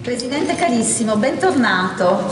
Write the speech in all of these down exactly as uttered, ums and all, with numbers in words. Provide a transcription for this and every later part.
Presidente carissimo, bentornato.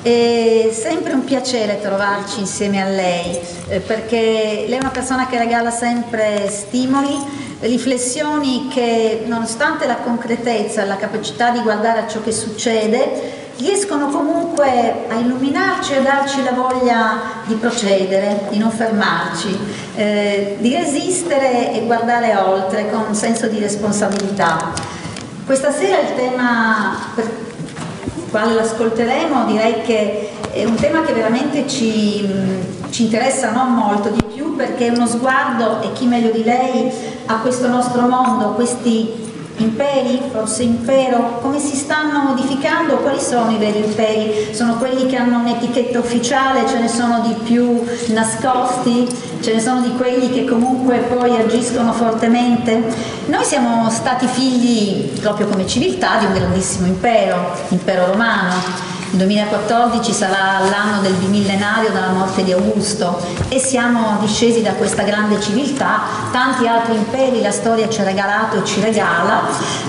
È sempre un piacere trovarci insieme a lei, eh, perché lei è una persona che regala sempre stimoli, riflessioni che, nonostante la concretezza e la capacità di guardare a ciò che succede, riescono comunque a illuminarci e a darci la voglia di procedere, di non fermarci, eh, di resistere e guardare oltre con un senso di responsabilità. Questa sera il tema per il quale l'ascolteremo direi che è un tema che veramente ci, ci interessa non molto di più, perché è uno sguardo, e chi meglio di lei, a questo nostro mondo, questi imperi, forse impero, come si stanno modificando, quali sono i veri imperi? Sono quelli che hanno un'etichetta ufficiale, ce ne sono di più nascosti, ce ne sono di quelli che comunque poi agiscono fortemente? Noi siamo stati figli, proprio come civiltà, di un grandissimo impero, l'impero romano. Il duemilaquattordici sarà l'anno del bimillenario dalla morte di Augusto e siamo discesi da questa grande civiltà. Tanti altri imperi la storia ci ha regalato e ci regala.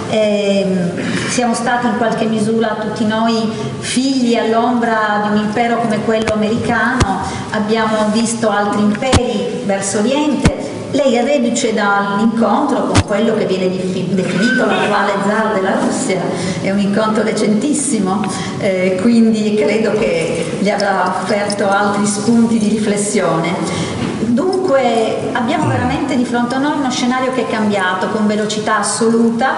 E siamo stati in qualche misura tutti noi figli all'ombra di un impero come quello americano, abbiamo visto altri imperi verso Oriente. Lei è reduce dall'incontro con quello che viene definito l'attuale zar della Russia, è un incontro recentissimo, eh, quindi credo che gli avrà offerto altri spunti di riflessione. Dunque abbiamo veramente di fronte a noi uno scenario che è cambiato con velocità assoluta.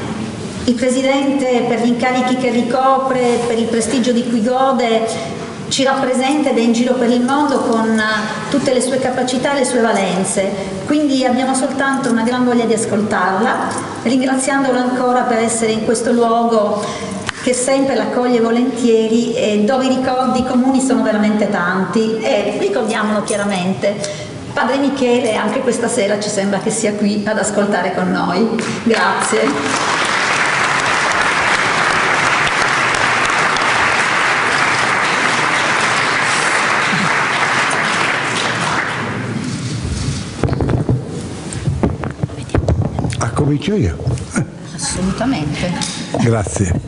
Il Presidente, per gli incarichi che ricopre, per il prestigio di cui gode, ci rappresenta ed è in giro per il mondo con tutte le sue capacità e le sue valenze, quindi abbiamo soltanto una gran voglia di ascoltarla, ringraziandolo ancora per essere in questo luogo che sempre l'accoglie volentieri e dove i ricordi comuni sono veramente tanti, e ricordiamolo chiaramente, Padre Michele anche questa sera ci sembra che sia qui ad ascoltare con noi. Grazie. Comincio io? Assolutamente. Grazie.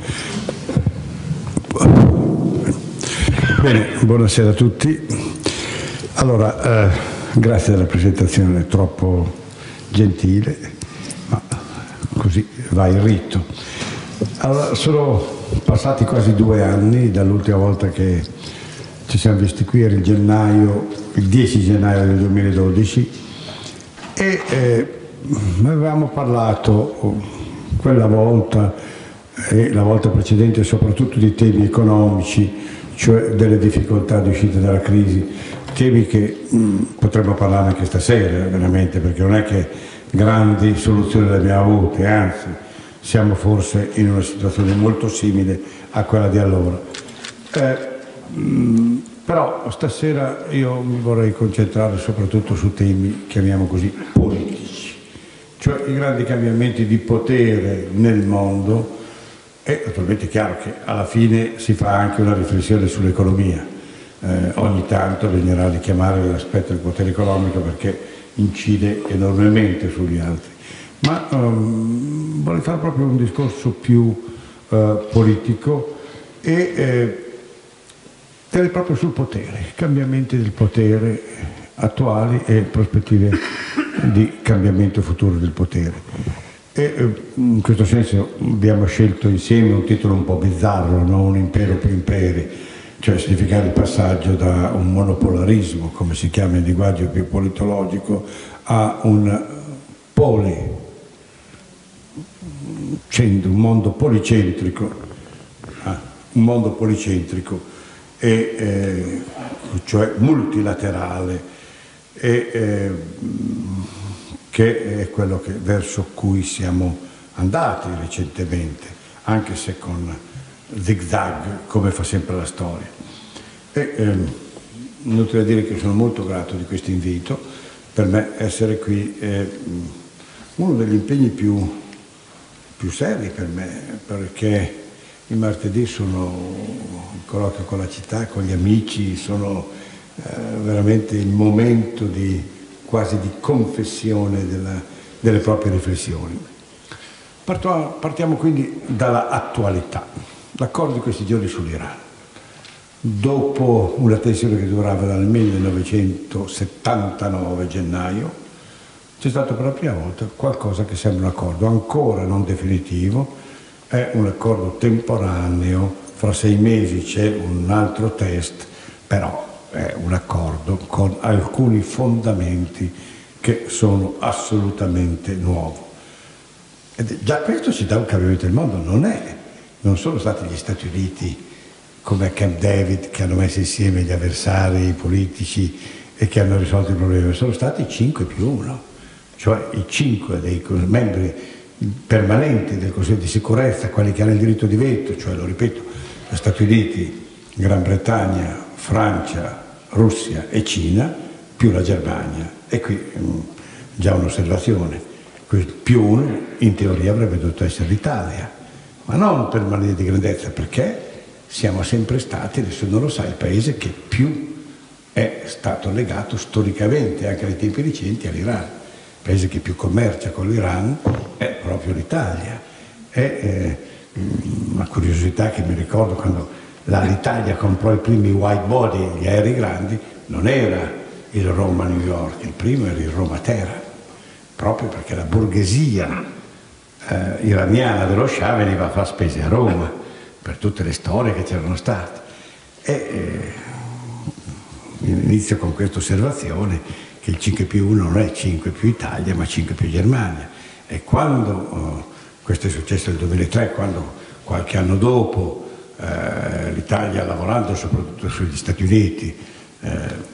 Bene, buonasera a tutti. Allora, eh, grazie della presentazione troppo gentile, ma così va il rito. Allora, sono passati quasi due anni dall'ultima volta che ci siamo visti qui, era il gennaio, il dieci gennaio del duemiladodici, e eh, avevamo parlato quella volta e la volta precedente soprattutto di temi economici, cioè delle difficoltà di uscita dalla crisi, temi che mh, potremmo parlare anche stasera veramente, perché non è che grandi soluzioni le abbiamo avute, anzi siamo forse in una situazione molto simile a quella di allora. Eh, mh, però stasera io mi vorrei concentrare soprattutto su temi, chiamiamo così, politici, cioè i grandi cambiamenti di potere nel mondo, e naturalmente è chiaro che alla fine si fa anche una riflessione sull'economia. Eh, ogni tanto bisognerà richiamare l'aspetto del potere economico perché incide enormemente sugli altri. Ma um, vorrei fare proprio un discorso più uh, politico e eh, proprio sul potere, cambiamenti del potere attuali e prospettive di cambiamento futuro del potere. E in questo senso abbiamo scelto insieme un titolo un po' bizzarro, no? Un impero più imperi, cioè significare il passaggio da un monopolarismo, come si chiama in linguaggio più politologico, a un poli, un mondo policentrico, ah, un mondo policentrico, e, eh, cioè multilaterale, e eh, che è quello che, verso cui siamo andati recentemente, anche se con zigzag, come fa sempre la storia. E eh, inutile dire che sono molto grato di questo invito. Per me essere qui è uno degli impegni più, più seri per me, perché il martedì sono in colloquio con la città, con gli amici, sono eh, veramente il momento di quasi di confessione della, delle proprie riflessioni. Partiamo quindi dalla attualità. l'accordo di questi giorni sull'Iran. Dopo una tensione che durava dal millenovecentosettantanove gennaio, c'è stato per la prima volta qualcosa che sembra un accordo, ancora non definitivo, è un accordo temporaneo, fra sei mesi c'è un altro test, però è un accordo con alcuni fondamenti che sono assolutamente nuovi. Ed già questo ci dà un cambiamento del mondo, non è, non sono stati gli Stati Uniti come a Camp David che hanno messo insieme gli avversari politici e che hanno risolto il problema, sono stati cinque più uno, cioè i cinque dei membri permanenti del Consiglio di sicurezza, quelli che hanno il diritto di veto, cioè, lo ripeto, gli Stati Uniti, Gran Bretagna, Francia, Russia e Cina, più la Germania. E qui mh, già un'osservazione, più uno in teoria avrebbe dovuto essere l'Italia, ma non per mania di grandezza, perché siamo sempre stati, adesso non lo sa, il paese che più è stato legato storicamente, anche nei tempi recenti, all'Iran. Il paese che più commercia con l'Iran è proprio l'Italia. È eh, una curiosità che mi ricordo quando l'Italia comprò i primi wide body, gli aerei grandi, non era il Roma-New York, il primo era il Roma-Teheran, proprio perché la borghesia eh, iraniana dello Shah veniva a fare spese a Roma, per tutte le storie che c'erano state. E eh, inizio con questa osservazione che il cinque più uno non è cinque più Italia, ma cinque più Germania. E quando, oh, questo è successo nel duemilatré, quando qualche anno dopo eh, l'Italia, lavorando soprattutto sugli Stati Uniti, eh,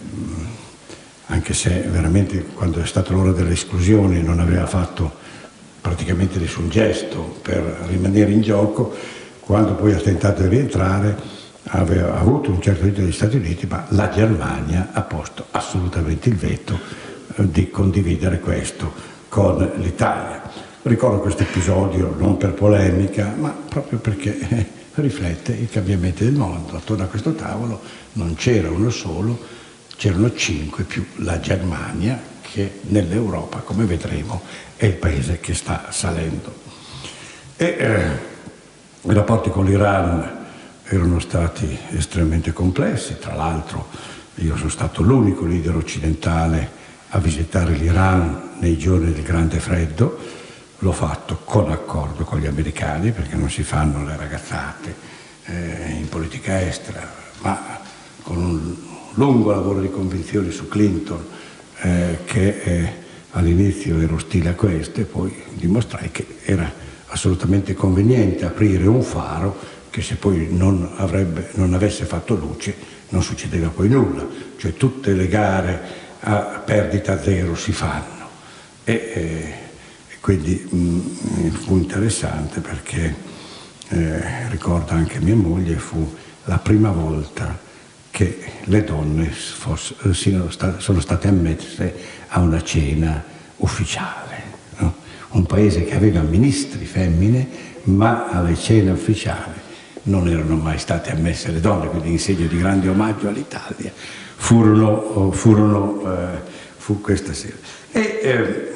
anche se veramente quando è stata l'ora delle esclusioni non aveva fatto praticamente nessun gesto per rimanere in gioco, quando poi ha tentato di rientrare aveva avuto un certo diritto degli Stati Uniti, ma la Germania ha posto assolutamente il veto eh, di condividere questo con l'Italia. Ricordo questo episodio non per polemica, ma proprio perché eh, riflette i cambiamenti del mondo. Attorno a questo tavolo non c'era uno solo, c'erano cinque più la Germania, che nell'Europa, come vedremo, è il paese che sta salendo. E, eh, I rapporti con l'Iran erano stati estremamente complessi, tra l'altro io sono stato l'unico leader occidentale a visitare l'Iran nei giorni del Grande Freddo, l'ho fatto con accordo con gli americani perché non si fanno le ragazzate eh, in politica estera, ma con un lungo lavoro di convinzione su Clinton eh, che eh, all'inizio ero ostile a questo e poi dimostrai che era assolutamente conveniente aprire un faro che se poi non, avrebbe, non avesse fatto luce non succedeva poi nulla, cioè tutte le gare a perdita zero si fanno e, eh, e quindi mh, fu interessante perché eh, ricordo anche mia moglie, fu la prima volta che le donne fosse, siano state, sono state ammesse a una cena ufficiale. Un paese che aveva ministri femmine, ma alle cene ufficiali non erano mai state ammesse le donne, quindi in segno di grande omaggio all'Italia furono, furono eh, fu questa sera. E, eh,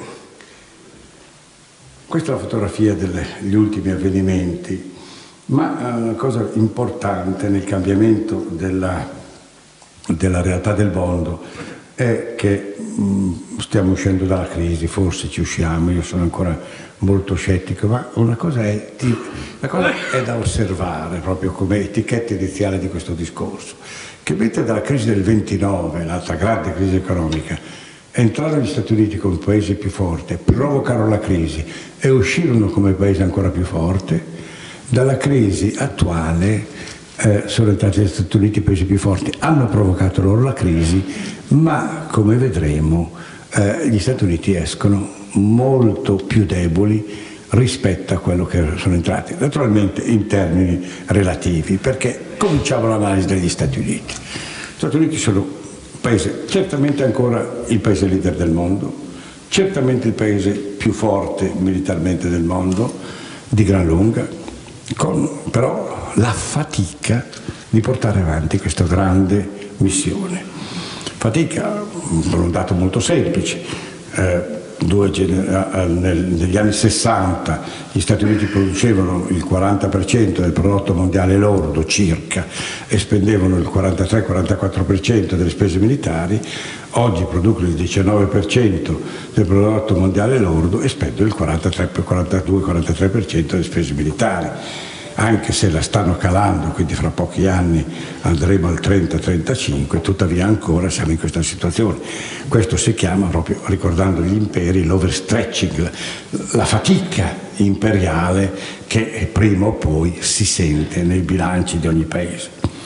questa è la fotografia degli ultimi avvenimenti, ma una cosa importante nel cambiamento della, della realtà del mondo è che mh, stiamo uscendo dalla crisi, forse ci usciamo, io sono ancora molto scettico, ma una cosa è, una cosa è da osservare proprio come etichetta iniziale di questo discorso, che mentre dalla crisi del ventinove, l'altra grande crisi economica, entrarono gli Stati Uniti come paese più forte, provocarono la crisi e uscirono come paese ancora più forte, dalla crisi attuale Eh, sono entrati gli Stati Uniti, i paesi più forti, hanno provocato loro la crisi, ma come vedremo eh, gli Stati Uniti escono molto più deboli rispetto a quello che sono entrati, naturalmente in termini relativi, perché cominciamo l'analisi degli Stati Uniti. Gli Stati Uniti sono un paese, certamente ancora il paese leader del mondo, certamente il paese più forte militarmente del mondo, di gran lunga, con però la fatica di portare avanti questa grande missione. Fatica, per un dato molto semplice, eh, due nel, negli anni sessanta gli Stati Uniti producevano il quaranta per cento del prodotto mondiale lordo circa e spendevano il quarantatré quarantaquattro per cento delle spese militari, oggi producono il diciannove per cento del prodotto mondiale lordo e spendono il quarantatré quarantadue quarantatré per cento delle spese militari. Anche se la stanno calando, quindi fra pochi anni andremo al trenta trentacinque, tuttavia ancora siamo in questa situazione. Questo si chiama, proprio ricordando gli imperi, l'overstretching, la fatica imperiale che prima o poi si sente nei bilanci di ogni paese.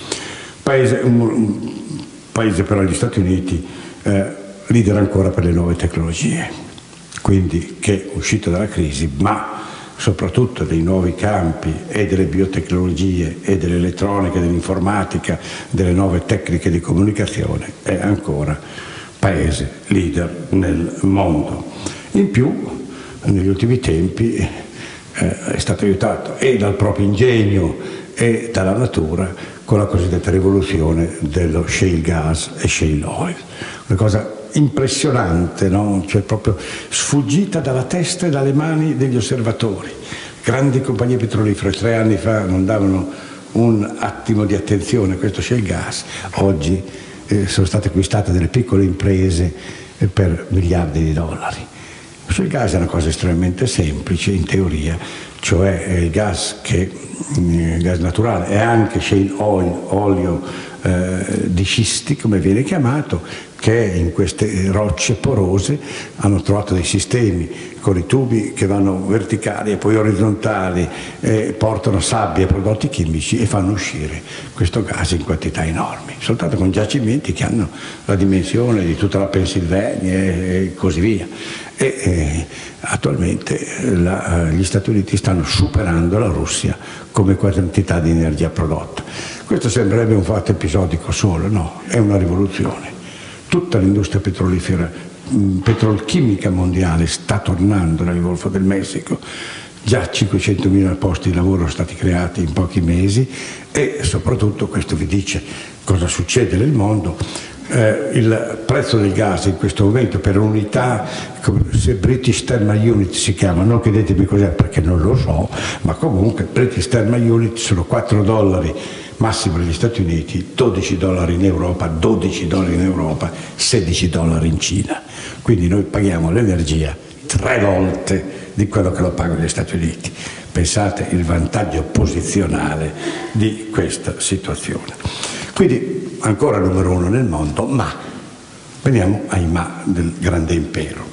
Paese un, un paese però, gli Stati Uniti, eh, leader ancora per le nuove tecnologie, quindi che è uscito dalla crisi, ma soprattutto dei nuovi campi e delle biotecnologie e dell'elettronica, dell'informatica, delle nuove tecniche di comunicazione, è ancora paese leader nel mondo. In più, negli ultimi tempi eh, è stato aiutato e dal proprio ingegno e dalla natura con la cosiddetta rivoluzione dello shale gas e shale oil, una cosa impressionante, no? Cioè proprio sfuggita dalla testa e dalle mani degli osservatori. Grandi compagnie petrolifere tre anni fa non davano un attimo di attenzione a questo shale gas, oggi eh, sono state acquistate delle piccole imprese eh, per miliardi di dollari. Il shale gas è una cosa estremamente semplice in teoria, cioè è il gas, che, il gas naturale, è anche shale oil, olio eh, di scisti come viene chiamato, che in queste rocce porose hanno trovato dei sistemi con i tubi che vanno verticali e poi orizzontali, e portano sabbia e prodotti chimici e fanno uscire questo gas in quantità enormi, soltanto con giacimenti che hanno la dimensione di tutta la Pennsylvania e così via. E eh, attualmente la, gli Stati Uniti stanno superando la Russia come quantità di energia prodotta. Questo sembrerebbe un fatto episodico solo, no, è una rivoluzione. Tutta l'industria petrolifera, petrolchimica mondiale sta tornando nel Golfo del Messico, già cinquecentomila posti di lavoro sono stati creati in pochi mesi e soprattutto questo vi dice cosa succede nel mondo. Eh, il prezzo del gas in questo momento per unità, se British Thermal Unit si chiama, non chiedetemi cos'è perché non lo so, ma comunque British Thermal Unit sono quattro dollari massimo negli Stati Uniti, dodici dollari in Europa, dodici dollari in Europa, sedici dollari in Cina. Quindi noi paghiamo l'energia tre volte di quello che lo pagano gli Stati Uniti. Pensate il vantaggio posizionale di questa situazione. Quindi ancora numero uno nel mondo, ma veniamo ai ma del grande impero.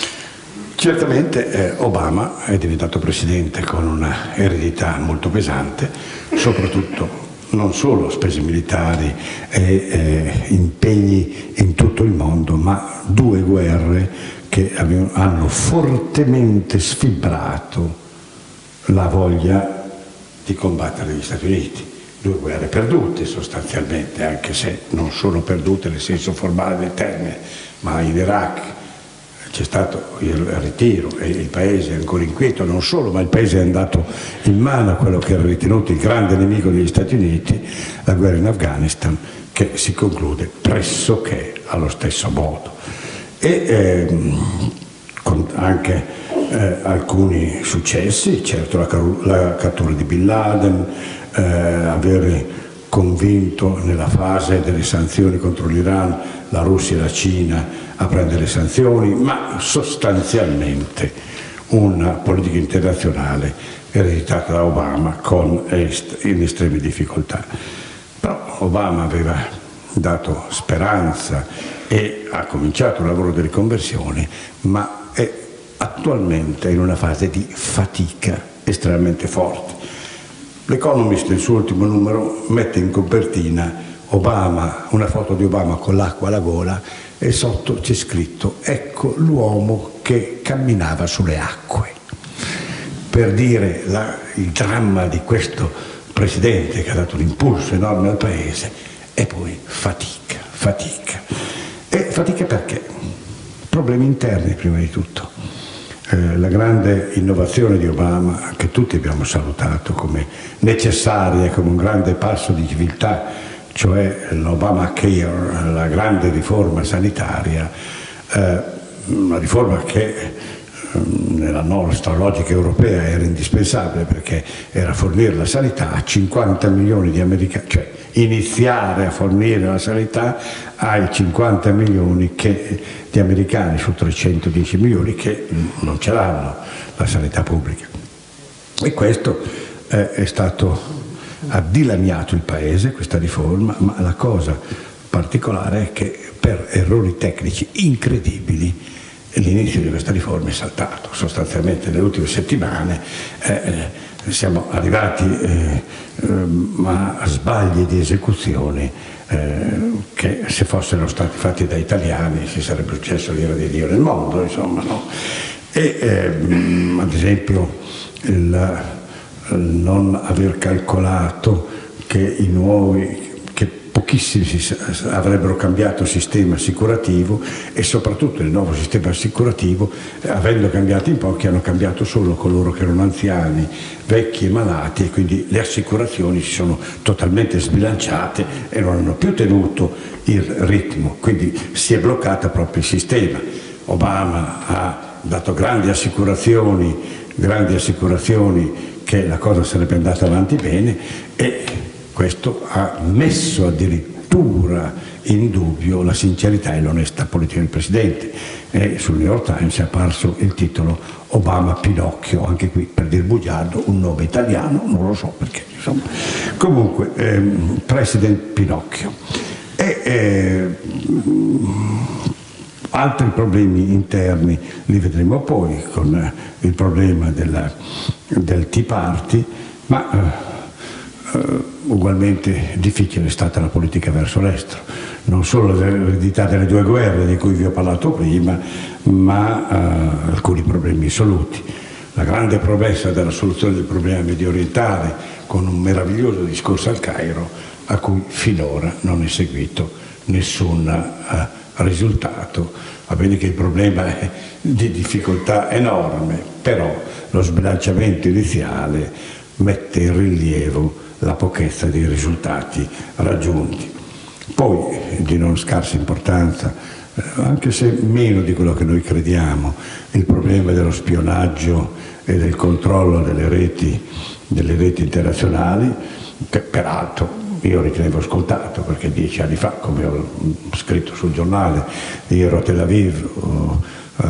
Certamente eh, Obama è diventato presidente con una eredità molto pesante, soprattutto non solo spese militari e eh, impegni in tutto il mondo, ma due guerre che abbiamo, hanno fortemente sfibrato la voglia di combattere gli Stati Uniti. Due guerre perdute sostanzialmente, anche se non sono perdute nel senso formale del termine, ma in Iraq c'è stato il ritiro e il paese è ancora inquieto, non solo, ma il paese è andato in mano a quello che era ritenuto il grande nemico degli Stati Uniti, la guerra in Afghanistan, che si conclude pressoché allo stesso modo. E ehm, con anche eh, alcuni successi, certo la, la cattura di Bin Laden, eh, aver convinto nella fase delle sanzioni contro l'Iran la Russia e la Cina a prendere sanzioni, ma sostanzialmente una politica internazionale ereditata da Obama con est in estreme difficoltà. Però Obama aveva dato speranza e ha cominciato un lavoro di riconversione, ma è attualmente in una fase di fatica estremamente forte. L'Economist, nel suo ultimo numero, mette in copertina Obama, una foto di Obama con l'acqua alla gola e sotto c'è scritto ecco l'uomo che camminava sulle acque, per dire la, il dramma di questo presidente che ha dato un impulso enorme al paese e poi fatica, fatica. E fatica perché? Problemi interni prima di tutto. Eh, la grande innovazione di Obama, che tutti abbiamo salutato come necessaria, come un grande passo di civiltà, cioè l'Obamacare, la grande riforma sanitaria, eh, una riforma che nella nostra logica europea era indispensabile, perché era fornire la sanità a cinquanta milioni di americani, cioè iniziare a fornire la sanità ai cinquanta milioni che, di americani su trecentodieci milioni che non ce l'hanno la sanità pubblica. E questo eh, è stato, ha dilaniato il paese, questa riforma, ma la cosa particolare è che per errori tecnici incredibili l'inizio di questa riforma è saltato. Sostanzialmente nelle ultime settimane eh, siamo arrivati eh, a sbagli di esecuzione eh, che, se fossero stati fatti da italiani, si sarebbe successo l'ira di Dio nel mondo, insomma, no? E eh, ad esempio il, il non aver calcolato che i nuovi pochissimi avrebbero cambiato sistema assicurativo, e soprattutto il nuovo sistema assicurativo, eh, avendo cambiato in pochi, hanno cambiato solo coloro che erano anziani, vecchi e malati, e quindi le assicurazioni si sono totalmente sbilanciate e non hanno più tenuto il ritmo, quindi si è bloccato proprio il sistema. Obama ha dato grandi assicurazioni, grandi assicurazioni che la cosa sarebbe andata avanti bene, e questo ha messo addirittura in dubbio la sincerità e l'onestà politica del Presidente. E sul New York Times è apparso il titolo Obama Pinocchio, anche qui per dir bugiardo, un nome italiano, non lo so perché, insomma. Comunque, ehm, President Pinocchio. E, eh, altri problemi interni li vedremo poi, con il problema della, del Tea Party, ma eh, Uh, ugualmente difficile è stata la politica verso l'estero, non solo l'eredità delle due guerre di cui vi ho parlato prima, ma uh, alcuni problemi assoluti. La grande promessa della soluzione del problema medio orientale, con un meraviglioso discorso al Cairo, a cui finora non è seguito nessun uh, risultato. Va bene che il problema è di difficoltà enorme, però lo sbilanciamento iniziale mette in rilievo la pochezza dei risultati raggiunti. Poi, di non scarsa importanza, anche se meno di quello che noi crediamo, il problema dello spionaggio e del controllo delle reti, delle reti internazionali, che peraltro io ritenevo scontato, perché dieci anni fa, come ho scritto sul giornale, io ero a Tel Aviv, oh,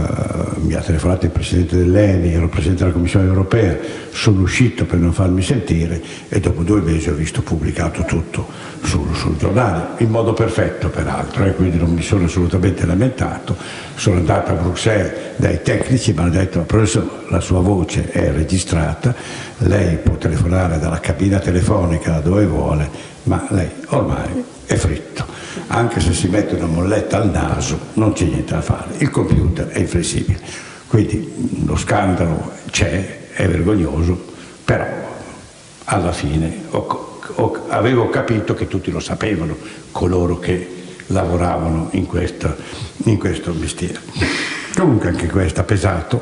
Uh, mi ha telefonato il presidente dell'E N I, ero presidente della Commissione europea, sono uscito per non farmi sentire e dopo due mesi ho visto pubblicato tutto sul, sul giornale, in modo perfetto peraltro, e quindi non mi sono assolutamente lamentato. Sono andato a Bruxelles dai tecnici, mi hanno detto: professore, la sua voce è registrata, lei può telefonare dalla cabina telefonica da dove vuole, ma lei ormai è fritto. Anche se si mette una molletta al naso non c'è niente da fare, il computer è inflessibile. Quindi lo scandalo c'è, è vergognoso, però alla fine ho, ho, avevo capito che tutti lo sapevano, coloro che lavoravano in, questa, in questo mestiere. Comunque anche questo ha pesato,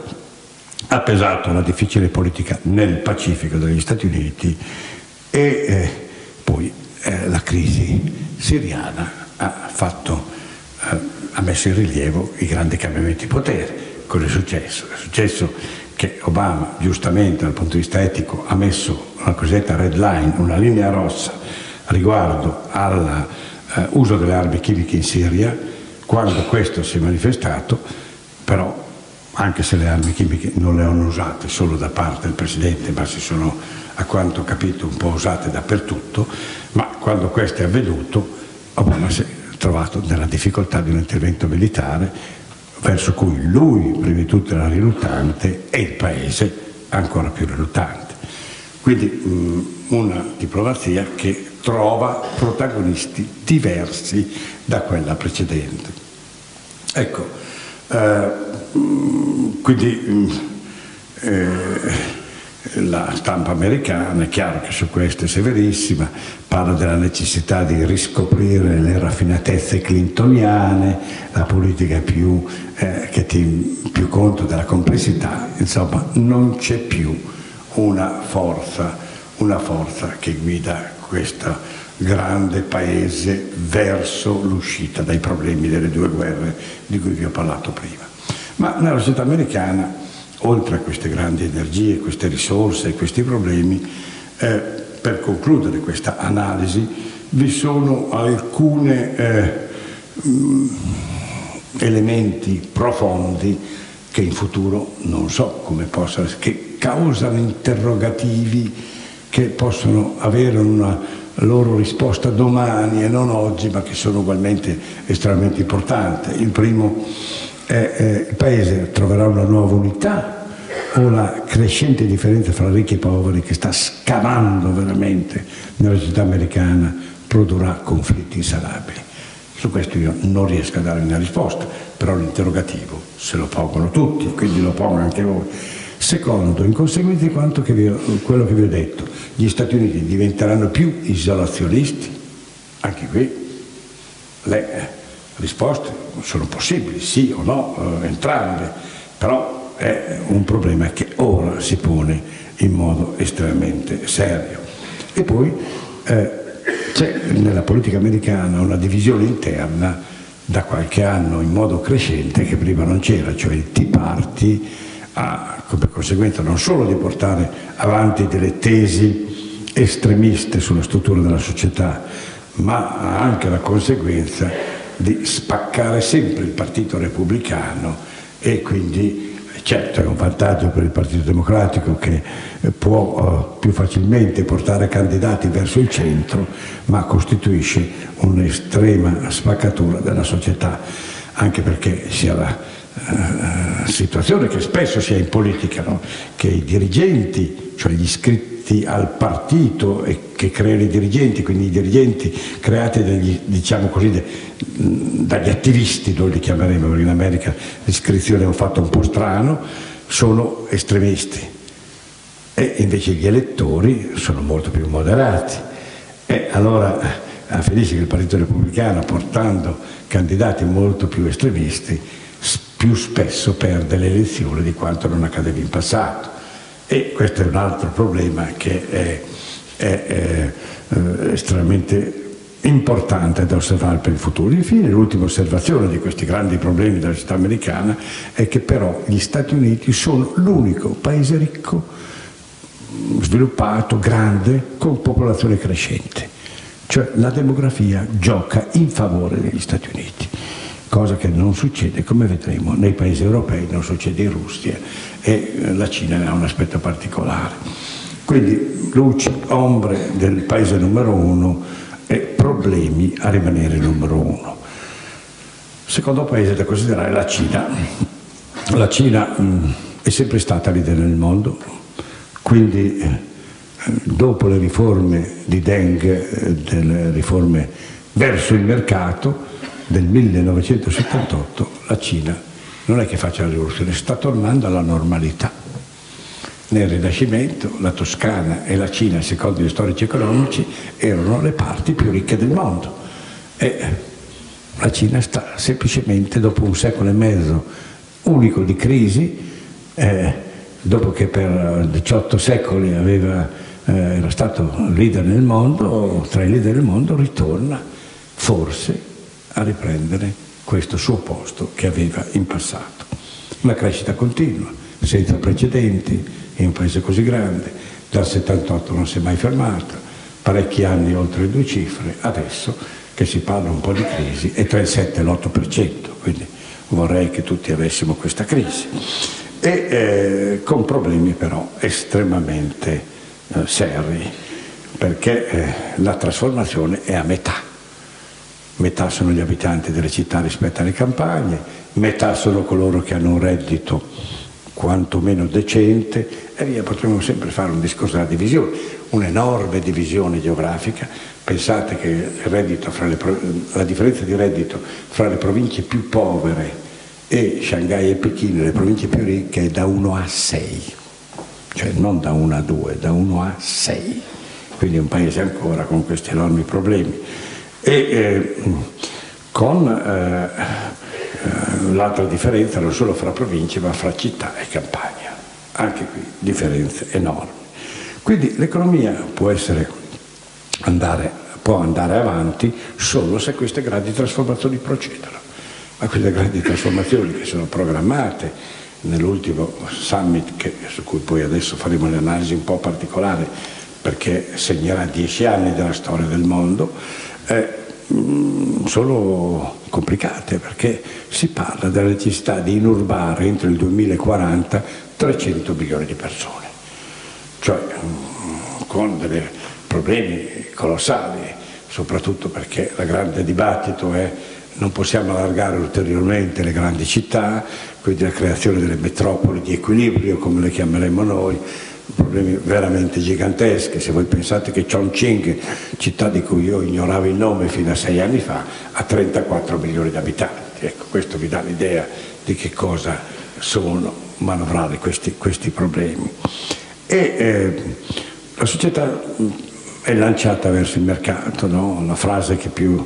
ha pesato la difficile politica nel Pacifico degli Stati Uniti, e eh, poi eh, la crisi siriana ha, fatto, eh, ha messo in rilievo i grandi cambiamenti di potere. Cosa è successo? È successo che Obama, giustamente dal punto di vista etico, ha messo una cosiddetta red line, una linea rossa riguardo all'uso eh, delle armi chimiche in Siria. Quando questo si è manifestato, però, anche se le armi chimiche non le hanno usate solo da parte del Presidente, ma si sono, a quanto ho capito, un po' usate dappertutto, ma quando questo è avvenuto, Obama si è trovato nella difficoltà di un intervento militare verso cui lui, prima di tutto, era riluttante e il Paese ancora più riluttante. Quindi mh, una diplomazia che trova protagonisti diversi da quella precedente. Ecco, eh, quindi eh, la stampa americana, è chiaro che su questo è severissima, parla della necessità di riscoprire le raffinatezze clintoniane, la politica più, eh, che tiene più conto della complessità. Insomma, non c'è più una forza, una forza che guida questo grande paese verso l'uscita dai problemi delle due guerre di cui vi ho parlato prima. Ma nella società americana, oltre a queste grandi energie, queste risorse, questi problemi, eh, per concludere questa analisi, vi sono alcune eh, elementi profondi che in futuro non so come possano, che causano interrogativi che possono avere una loro risposta domani e non oggi, ma che sono ugualmente estremamente importanti. Il primo è eh, il Paese troverà una nuova unità o la crescente differenza fra ricchi e poveri che sta scavando veramente nella società americana produrrà conflitti insanabili. Su questo io non riesco a dare una risposta, però l'interrogativo se lo pongono tutti, quindi lo pongo anche voi. Secondo, in conseguenza di quanto che vi ho, quello che vi ho detto, gli Stati Uniti diventeranno più isolazionisti? Anche qui le risposte sono possibili, sì o no, eh, entrambe, però è un problema che ora si pone in modo estremamente serio. E poi eh, c'è nella politica americana una divisione interna da qualche anno in modo crescente che prima non c'era, cioè il Tea Party ha come conseguenza non solo di portare avanti delle tesi estremiste sulla struttura della società, ma ha anche la conseguenza di spaccare sempre il Partito Repubblicano e quindi certo è un vantaggio per il Partito Democratico che può uh, più facilmente portare candidati verso il centro, ma costituisce un'estrema spaccatura della società, anche perché sia la uh, situazione che spesso si ha in politica, no? Che i dirigenti, cioè gli iscritti al partito e che creano i dirigenti, quindi i dirigenti creati dagli, diciamo così, de, dagli attivisti, noi li chiameremo, perché in America l'iscrizione è un fatto un po' strano, sono estremisti e invece gli elettori sono molto più moderati. E allora finisce che il Partito Repubblicano, portando candidati molto più estremisti, più spesso perde le elezioni di quanto non accadeva in passato. E questo è un altro problema che è, è, è, è estremamente importante da osservare per il futuro. Infine, l'ultima osservazione di questi grandi problemi della società americana è che però gli Stati Uniti sono l'unico paese ricco, sviluppato, grande, con popolazione crescente. Cioè la demografia gioca in favore degli Stati Uniti, cosa che non succede, come vedremo, nei paesi europei, non succede in Russia e la Cina ne ha un aspetto particolare. Quindi luci, ombre del paese numero uno e problemi a rimanere numero uno. Secondo paese da considerare la Cina. La Cina mh, è sempre stata leader nel mondo, quindi eh, dopo le riforme di Deng, eh, delle riforme verso il mercato del millenovecentosettantotto, la Cina non è che faccia la rivoluzione, sta tornando alla normalità. Nel Rinascimento la Toscana e la Cina, secondo gli storici economici, erano le parti più ricche del mondo e la Cina sta semplicemente, dopo un secolo e mezzo unico di crisi, eh, dopo che per diciotto secoli aveva, eh, era stato leader nel mondo, tra i leader del mondo, ritorna forse a riprendere questo suo posto che aveva in passato. Una crescita continua, senza precedenti, in un paese così grande, dal settantotto non si è mai fermata, parecchi anni oltre le due cifre, adesso che si parla un po' di crisi è tra il sette e l'otto per cento, quindi vorrei che tutti avessimo questa crisi, e eh, con problemi però estremamente eh, seri, perché eh, la trasformazione è a metà. Metà sono gli abitanti delle città rispetto alle campagne, metà sono coloro che hanno un reddito quantomeno decente, e via, potremmo sempre fare un discorso della divisione, un'enorme divisione geografica. Pensate che il reddito fra le, la differenza di reddito fra le province più povere e Shanghai e Pechino, le province più ricche, è da uno a sei, cioè non da uno a due, da uno a sei, quindi un paese ancora con questi enormi problemi. E eh, con eh, l'altra differenza non solo fra province ma fra città e campagna, anche qui differenze enormi. Quindi l'economia può essere andare, può andare avanti solo se queste grandi trasformazioni procedono, a quelle grandi trasformazioni che sono programmate nell'ultimo summit, che, su cui poi adesso faremo un'analisi un po' particolare perché segnerà dieci anni della storia del mondo, eh, sono complicate, perché si parla della necessità di inurbare entro il duemilaquaranta trecento milioni di persone, cioè con dei problemi colossali, soprattutto perché il grande dibattito è: non possiamo allargare ulteriormente le grandi città, quindi la creazione delle metropoli di equilibrio, come le chiameremo noi, problemi veramente giganteschi. Se voi pensate che Chongqing, città di cui io ignoravo il nome fino a sei anni fa, ha trentaquattro milioni di abitanti, ecco, questo vi dà l'idea di che cosa sono manovrare questi, questi problemi. E eh, la società è lanciata verso il mercato, no? La frase che più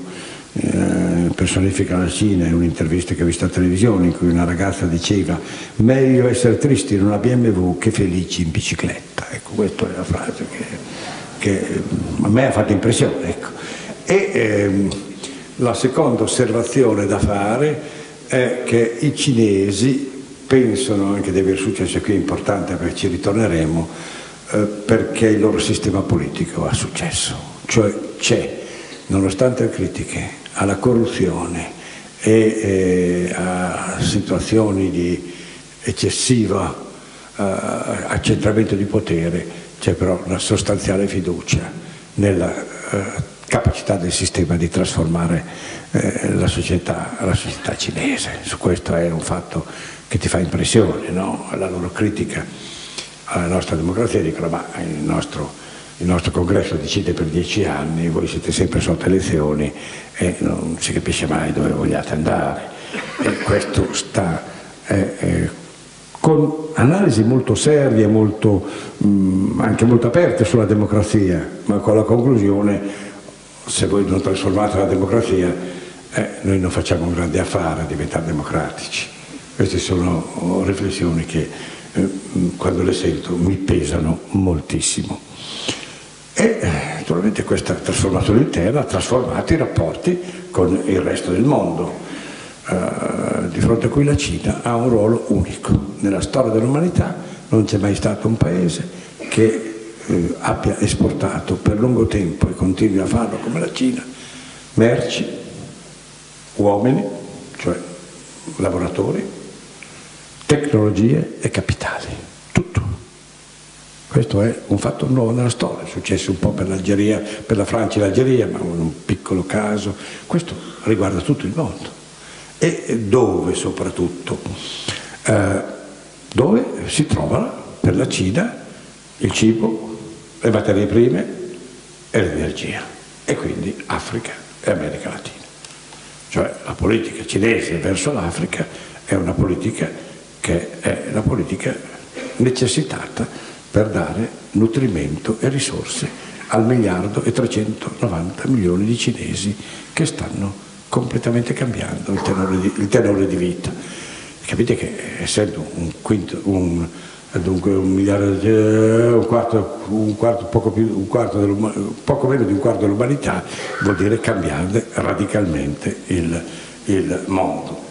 eh, personifica la Cina è un'intervista che ho visto a televisione in cui una ragazza diceva: meglio essere tristi in una B M W che felici in bicicletta. Ecco, questa è la frase che, che a me ha fatto impressione, ecco. E ehm, la seconda osservazione da fare è che i cinesi pensano anche di aver successo, qui è importante perché ci ritorneremo, eh, perché il loro sistema politico ha successo, cioè c'è, nonostante le critiche alla corruzione e eh, a situazioni di eccessivo eh, accentramento di potere, c'è però una sostanziale fiducia nella eh, capacità del sistema di trasformare eh, la società, la società cinese. Su questo è un fatto che ti fa impressione, no? La loro critica alla nostra democrazia, dicono: ma il nostro, il nostro congresso decide per dieci anni, voi siete sempre sotto elezioni e non si capisce mai dove vogliate andare. E questo sta eh, eh, con analisi molto serie, molto, mh, anche molto aperte sulla democrazia, ma con la conclusione: se voi non trasformate la democrazia, eh, noi non facciamo un grande affare a diventare democratici. Queste sono riflessioni che eh, quando le sento mi pesano moltissimo. E naturalmente questa trasformazione interna ha trasformato i rapporti con il resto del mondo, eh, di fronte a cui la Cina ha un ruolo unico. Nella storia dell'umanità non c'è mai stato un paese che eh, abbia esportato per lungo tempo, e continui a farlo come la Cina, merci, uomini, cioè lavoratori, tecnologie e capitali, tutto. Questo è un fatto nuovo nella storia, è successo un po' per l'Algeria, per la Francia e l'Algeria, ma in un piccolo caso. Questo riguarda tutto il mondo. E dove soprattutto? Eh, dove si trova per la Cina il cibo, le materie prime e l'energia, e quindi Africa e America Latina. Cioè la politica cinese verso l'Africa è una politica che è la politica necessitata per dare nutrimento e risorse al miliardo e trecentonovanta milioni di cinesi che stanno completamente cambiando il tenore di, il tenore di vita. Capite che essendo un quinto, un, dunque un miliardo, un quarto, un quarto, poco, più, un quarto poco meno di un quarto dell'umanità, vuol dire cambiare radicalmente il, il mondo.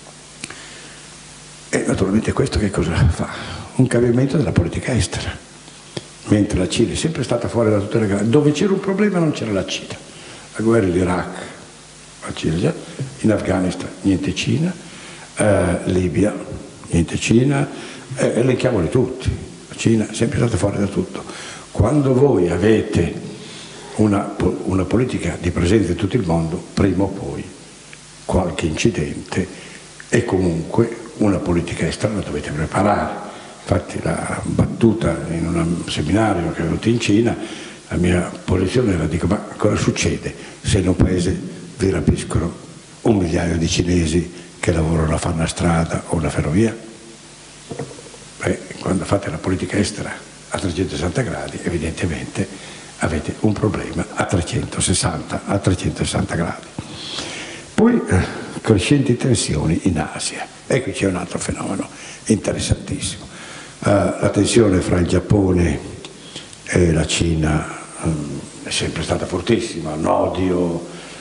E naturalmente questo che cosa fa? Un cambiamento della politica estera. Mentre la Cina è sempre stata fuori da tutte le grandi, dove c'era un problema non c'era la Cina. La guerra in Iraq, la Cina già, in Afghanistan niente Cina, eh, Libia niente Cina, eh, elenchiamoli tutti. La Cina è sempre stata fuori da tutto. Quando voi avete una, una politica di presenza in tutto il mondo, prima o poi qualche incidente e comunque una politica estera la dovete preparare. Infatti la battuta in un seminario che ho avuto in Cina, la mia posizione era: dico, ma cosa succede se in un paese vi rapiscono un migliaio di cinesi che lavorano a fare una strada o una ferrovia? Beh, quando fate la politica estera a trecentosessanta gradi, evidentemente avete un problema a trecentosessanta gradi. Poi eh, crescenti tensioni in Asia. E qui c'è un altro fenomeno interessantissimo. Uh, la tensione fra il Giappone e la Cina um, è sempre stata fortissima, un odio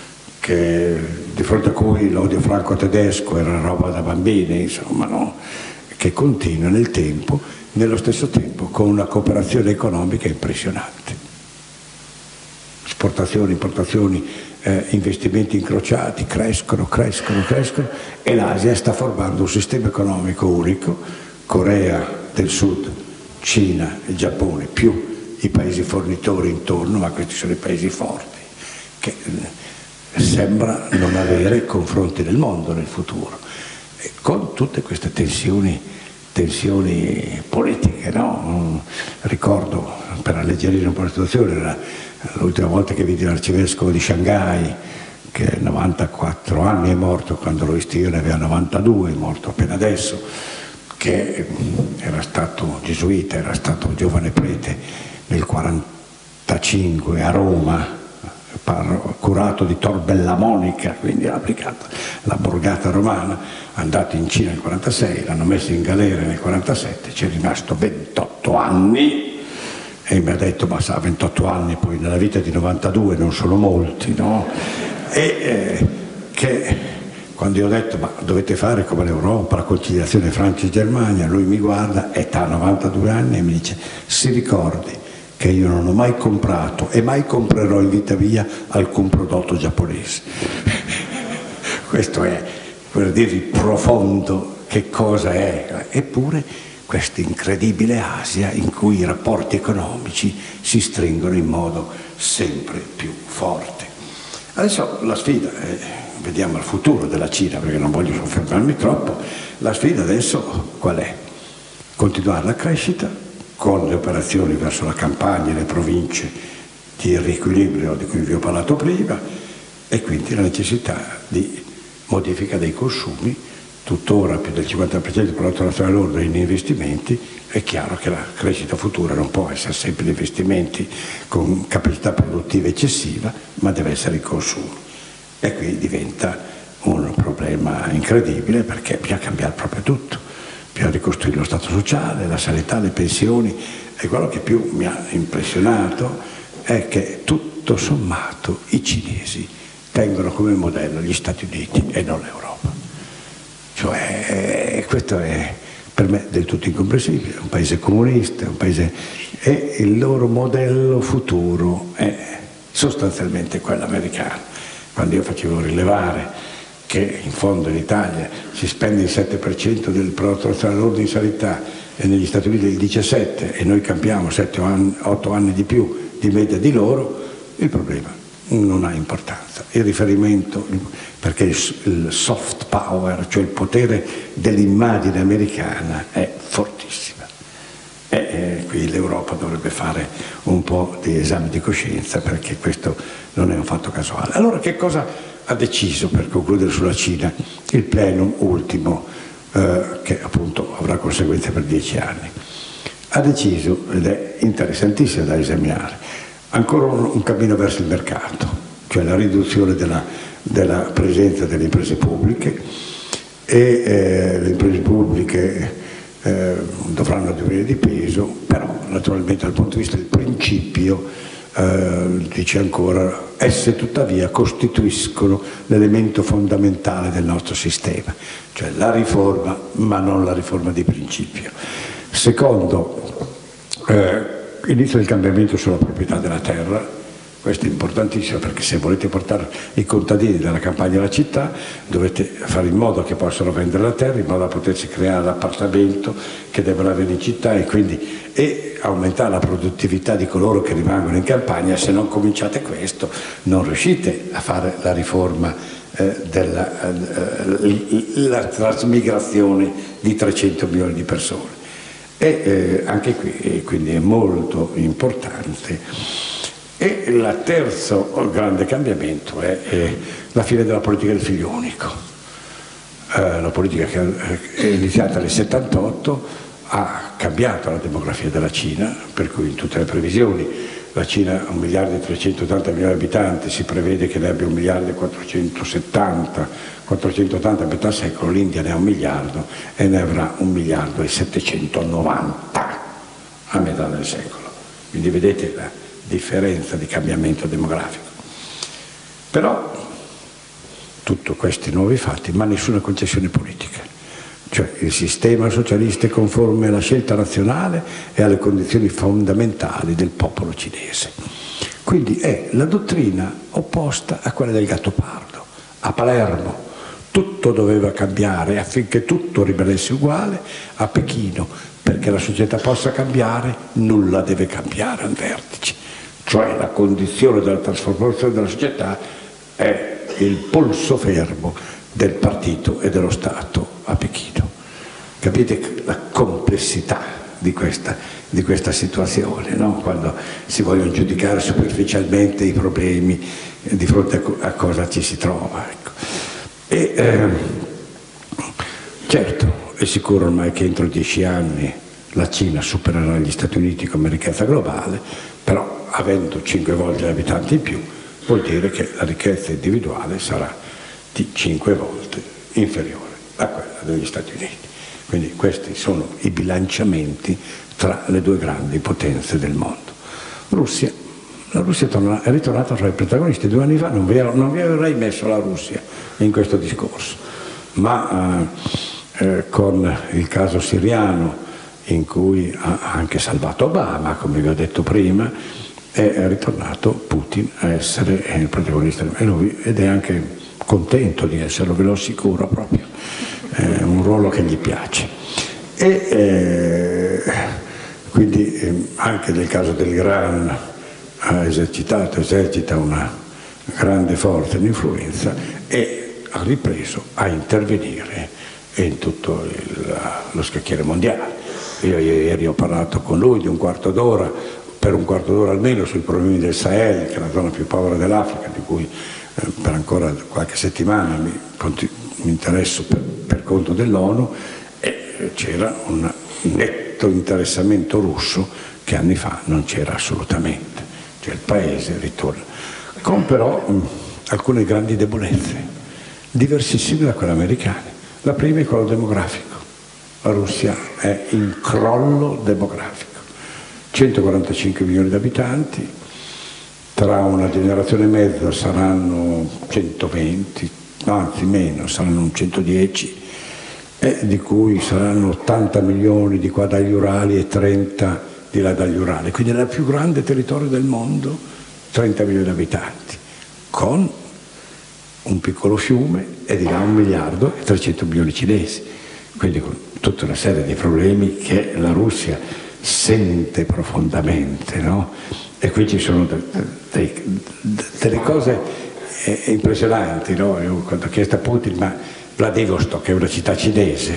che, di fronte a cui l'odio franco-tedesco era roba da bambini, insomma, no? Che continua nel tempo, nello stesso tempo con una cooperazione economica impressionante. Esportazioni, importazioni, eh, investimenti incrociati, crescono, crescono, crescono, e l'Asia sta formando un sistema economico unico, Corea del Sud, Cina e Giappone, più i paesi fornitori intorno, ma questi sono i paesi forti, che eh, sembra non avere confronti nel mondo nel futuro. E con tutte queste tensioni, tensioni politiche, no? Ricordo, per alleggerire un po' la situazione, l'ultima volta che vidi l'arcivescovo di Shanghai, che a novantaquattro anni è morto, quando l'ho visto io ne aveva novantadue, è morto appena adesso, che era stato gesuita, era stato giovane prete nel quarantacinque a Roma, curato di Tor Bella Monica, quindi ha applicato la borgata romana, andato in Cina nel quarantasei, l'hanno messo in galera nel quarantasette, ci è rimasto ventotto anni, e mi ha detto, ma sa, ventotto anni poi nella vita di novantadue non sono molti, no? E eh, che quando io ho detto, ma dovete fare come l'Europa, la conciliazione Francia e Germania, lui mi guarda, età novantadue anni, e mi dice, si ricordi che io non ho mai comprato e mai comprerò in vita mia alcun prodotto giapponese. Questo è, per dirvi, profondo che cosa è. Eppure questa incredibile Asia in cui i rapporti economici si stringono in modo sempre più forte. Adesso la sfida, eh, vediamo il futuro della Cina, perché non voglio soffermarmi troppo, la sfida adesso qual è? Continuare la crescita con le operazioni verso la campagna e le province di riequilibrio di cui vi ho parlato prima, e quindi la necessità di modifica dei consumi. Tuttora più del cinquanta per cento del prodotto nazionale lordo in investimenti. È chiaro che la crescita futura non può essere sempre investimenti con capacità produttiva eccessiva, ma deve essere il consumo. E qui diventa un problema incredibile, perché bisogna cambiare proprio tutto, bisogna ricostruire lo stato sociale, la sanità, le pensioni. E quello che più mi ha impressionato è che tutto sommato i cinesi tengono come modello gli Stati Uniti e non l'Europa. Cioè, questo è per me del tutto incomprensibile, un paese comunista, un paese, e il loro modello futuro è sostanzialmente quello americano. Quando io facevo rilevare che in fondo in Italia si spende il sette per cento del prodotto nazionale lordo in sanità e negli Stati Uniti il diciassette per cento, e noi campiamo sette otto anni di più di media di loro, il problema non ha importanza. Il riferimento, perché il soft power, cioè il potere dell'immagine americana, è fortissima. E eh, qui l'Europa dovrebbe fare un po' di esame di coscienza, perché questo non è un fatto casuale. Allora, che cosa ha deciso, per concludere sulla Cina, il plenum ultimo, eh, che appunto avrà conseguenze per dieci anni? Ha deciso, ed è interessantissimo da esaminare, ancora un, un cammino verso il mercato, cioè la riduzione della, della presenza delle imprese pubbliche, e eh, le imprese pubbliche eh, dovranno divenire di peso, però naturalmente dal punto di vista del principio eh, dice ancora, esse tuttavia costituiscono l'elemento fondamentale del nostro sistema, cioè la riforma, ma non la riforma di principio. Secondo, eh, inizio del cambiamento sulla proprietà della terra. Questo è importantissimo, perché se volete portare i contadini dalla campagna alla città dovete fare in modo che possano vendere la terra, in modo da potersi creare l'appartamento che devono avere in città, e quindi e aumentare la produttività di coloro che rimangono in campagna. Se non cominciate questo non riuscite a fare la riforma eh, della eh, la trasmigrazione di trecento milioni di persone. E eh, anche qui e quindi è molto importante. E il terzo grande cambiamento è, è la fine della politica del figlio unico. Eh, la politica che è iniziata nel settantotto ha cambiato la demografia della Cina, per cui in tutte le previsioni la Cina ha un miliardo e trecentottanta milioni di abitanti, si prevede che ne abbia un miliardo e quattrocentosettanta, quattrocentottanta a metà secolo, l'India ne ha un miliardo e ne avrà un miliardo e settecentonovanta a metà del secolo. Quindi vedete la differenza di cambiamento demografico. Però tutti questi nuovi fatti, ma nessuna concessione politica. Cioè il sistema socialista è conforme alla scelta nazionale e alle condizioni fondamentali del popolo cinese. Quindi è la dottrina opposta a quella del Gattopardo. A Palermo tutto doveva cambiare affinché tutto rimanesse uguale, a Pechino perché la società possa cambiare nulla deve cambiare al vertice. Cioè la condizione della trasformazione della società è il polso fermo del partito e dello Stato a Pechino. Capite la complessità di questa, di questa situazione, no? Quando si vogliono giudicare superficialmente i problemi eh, di fronte a, co a cosa ci si trova. Ecco. E, eh, certo, è sicuro ormai che entro dieci anni la Cina supererà gli Stati Uniti come ricchezza globale, però avendo cinque volte gli abitanti in più vuol dire che la ricchezza individuale sarà di cinque volte inferiore a quella degli Stati Uniti. Quindi questi sono i bilanciamenti tra le due grandi potenze del mondo. Russia, la Russia torna, è ritornata tra i protagonisti. Due anni fa non vi, non vi avrei messo la Russia in questo discorso, ma eh, eh, con il caso siriano, in cui ha anche salvato Obama, come vi ho detto prima, è ritornato Putin a essere il protagonista ed è anche contento di esserlo, ve lo assicuro proprio. È un ruolo che gli piace. E eh, quindi eh, anche nel caso dell'Iran ha esercitato, esercita una grande forza di influenza e ha ripreso a intervenire in tutto il, lo scacchiere mondiale. Io ieri ho parlato con lui di un quarto d'ora, per un quarto d'ora almeno, sui problemi del Sahel, che è la zona più povera dell'Africa, di cui eh, per ancora qualche settimana mi, mi interesso per, per conto dell'ONU, e c'era un netto interessamento russo che anni fa non c'era assolutamente. Cioè il paese ritorna, con però mh, alcune grandi debolezze, diversissime da quelle americane. La prima è quello demografico. La Russia è in crollo demografico, centoquarantacinque milioni di abitanti, tra una generazione e mezza saranno centoventi, anzi meno, saranno centodieci, e di cui saranno ottanta milioni di qua dagli Urali e trenta di là dagli Urali, quindi è il più grande territorio del mondo, trenta milioni di abitanti, con un piccolo fiume e di là un miliardo e trecento milioni cinesi, quindi con tutta una serie di problemi che la Russia sente profondamente, no? E qui ci sono de, de, de, delle cose eh, impressionanti, no? Io quando ho chiesto a Putin, ma Vladivostok è una città cinese,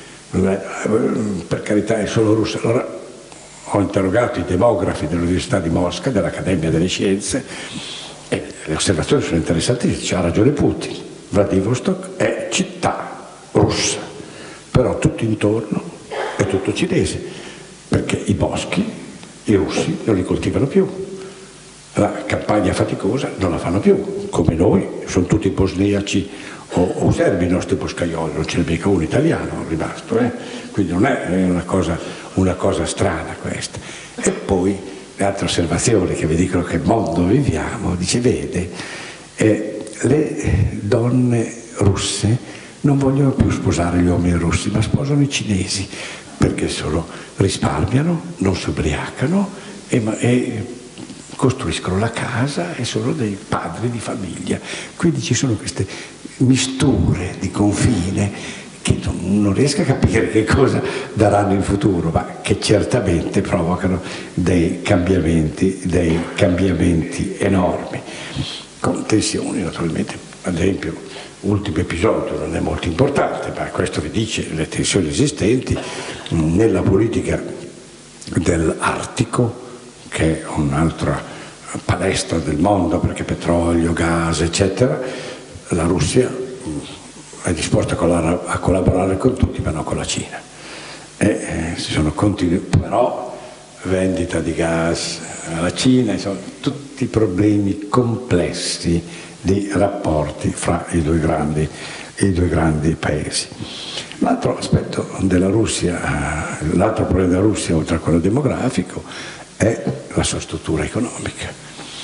per carità è solo russa. Allora ho interrogato i demografi dell'Università di Mosca, dell'Accademia delle Scienze, e le osservazioni sono interessanti, c'ha ragione Putin, Vladivostok è città russa, però tutto intorno è tutto cinese, perché i boschi i russi non li coltivano più, la campagna faticosa non la fanno più, come noi, sono tutti bosniaci o, o serbi i nostri boscaioli, non ce n'è mica uno italiano rimasto, eh? Quindi non è una cosa, una cosa strana questa. E poi le altre osservazioni che vi dicono che mondo viviamo, dice, vede, eh, le donne russe non vogliono più sposare gli uomini russi, ma sposano i cinesi, perché solo risparmiano, non si ubriacano e, e costruiscono la casa e sono dei padri di famiglia. Quindi ci sono queste misture di confine che non, non riesco a capire che cosa daranno in futuro, ma che certamente provocano dei cambiamenti, dei cambiamenti enormi, con tensioni naturalmente. Ad esempio, ultimo episodio, non è molto importante, ma questo vi dice le tensioni esistenti nella politica dell'Artico, che è un'altra palestra del mondo, perché petrolio, gas, eccetera. La Russia è disposta a collaborare con tutti, ma non con la Cina. E eh, si sono continui, però vendita di gas alla Cina, insomma, tutti problemi complessi di rapporti fra i due grandi, i due grandi paesi. L'altro aspetto della Russia, l'altro problema della Russia, oltre a quello demografico, è la sua struttura economica,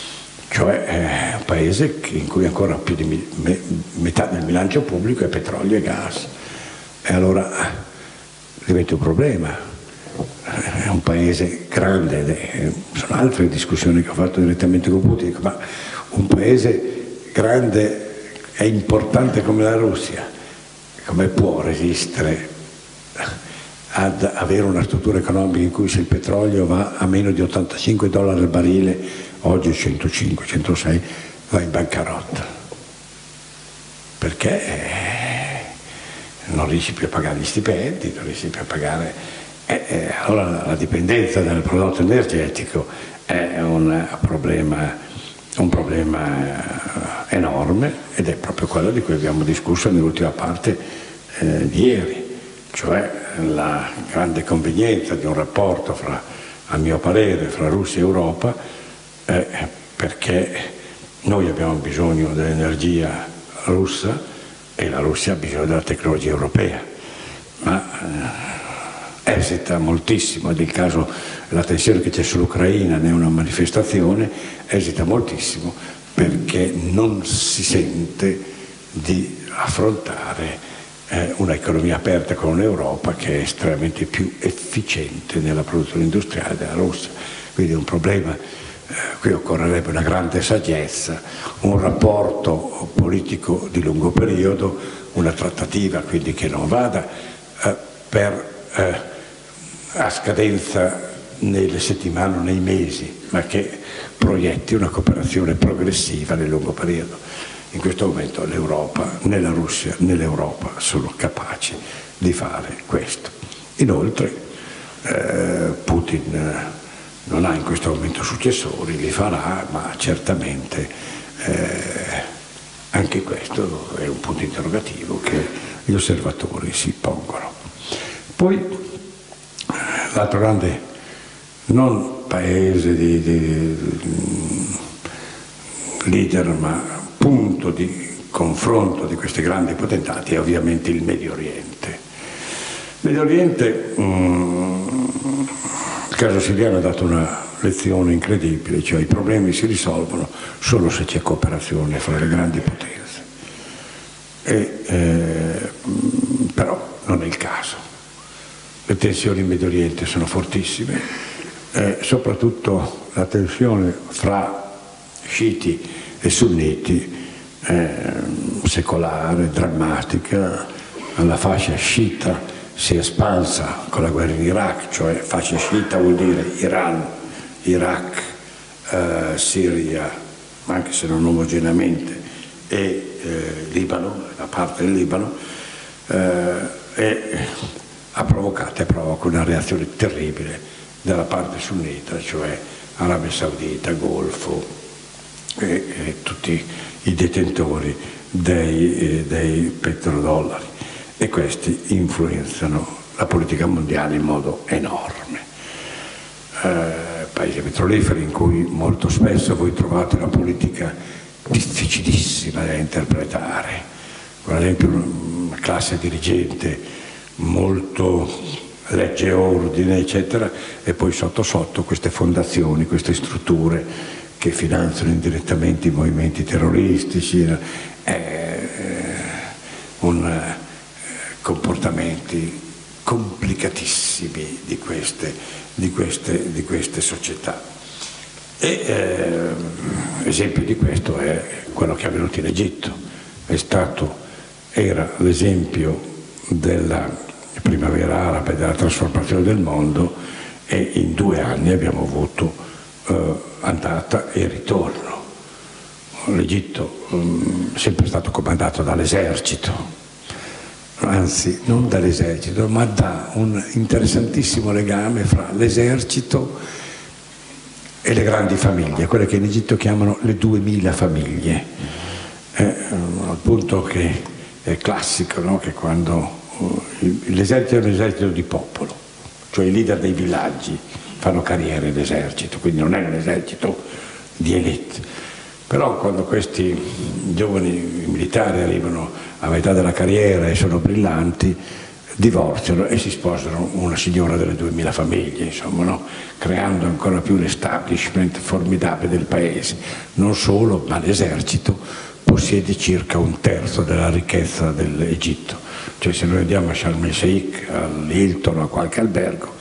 cioè è un paese in cui ancora più di me, metà del bilancio pubblico è petrolio e gas. E allora diventa un problema. È un paese grande, è, sono altre discussioni che ho fatto direttamente con Putin, ma un paese grande è importante come la Russia, come può resistere ad avere una struttura economica in cui se il petrolio va a meno di ottantacinque dollari al barile, oggi centocinque centosei, va in bancarotta, perché non riesci più a pagare gli stipendi, non riesci più a pagare, eh, eh, allora la dipendenza dal prodotto energetico è un problema, un problema enorme, ed è proprio quello di cui abbiamo discusso nell'ultima parte eh, di ieri, cioè la grande convenienza di un rapporto, fra, a mio parere, fra Russia e Europa, eh, perché noi abbiamo bisogno dell'energia russa e la Russia ha bisogno della tecnologia europea, ma eh, esita moltissimo, ed il caso, la tensione che c'è sull'Ucraina ne è una manifestazione, esita moltissimo perché non si sente di affrontare eh, un'economia aperta con un'Europa che è estremamente più efficiente nella produzione industriale della Russia. Quindi è un problema, eh, qui occorrerebbe una grande saggezza, un rapporto politico di lungo periodo, una trattativa quindi che non vada eh, per, eh, a scadenza nelle settimane o nei mesi, ma che proietti una cooperazione progressiva nel lungo periodo. In questo momento l'Europa, né la Russia né l'Europa sono capaci di fare questo. Inoltre eh, Putin non ha in questo momento successori, li farà, ma certamente eh, anche questo è un punto interrogativo che gli osservatori si pongono. Poi l'altro grande, non paese di, di, di leader, ma punto di confronto di questi grandi potentati è ovviamente il Medio Oriente. Il Medio Oriente, mm, il caso siriano ha dato una lezione incredibile, cioè i problemi si risolvono solo se c'è cooperazione fra le grandi potenze. E, eh, però non è il caso. Le tensioni in Medio Oriente sono fortissime, eh, soprattutto la tensione fra sciiti e sunniti, eh, secolare, drammatica. La fascia sciita si è espansa con la guerra in Iraq, cioè fascia sciita vuol dire Iran, Iraq, eh, Siria, anche se non omogeneamente, e eh, Libano, la parte del Libano, eh, e ha provocato e provoca una reazione terribile dalla parte sunnita, cioè Arabia Saudita, Golfo, E, e tutti i detentori dei, eh, dei petrodollari, e questi influenzano la politica mondiale in modo enorme. Eh, paesi petroliferi in cui molto spesso voi trovate una politica difficilissima da interpretare, per esempio una classe dirigente molto legge ordine eccetera, e poi sotto sotto queste fondazioni, queste strutture che finanziano indirettamente i movimenti terroristici, eh, un, eh, comportamenti complicatissimi di queste, di queste, di queste società. E eh, esempio di questo è quello che è avvenuto in Egitto. È stato, era l'esempio della primavera araba e della trasformazione del mondo, e in due anni abbiamo avuto eh, andata e ritorno. L'Egitto um, è sempre stato comandato dall'esercito, anzi non dall'esercito, ma da un interessantissimo legame fra l'esercito e le grandi famiglie, quelle che in Egitto chiamano le duemila famiglie, eh, al punto che è classico, no? Che quando uh, l'esercito è un esercito di popolo, cioè i leader dei villaggi fanno carriera in esercito, quindi non è un esercito di elite. Però quando questi giovani militari arrivano a metà della carriera e sono brillanti, divorziano e si sposano una signora delle duemila famiglie, insomma, no? Creando ancora più l'establishment formidabile del paese. Non solo, ma l'esercito possiede circa un terzo della ricchezza dell'Egitto. Cioè se noi andiamo a Sharm el Sheikh, all'Hilton o a qualche albergo,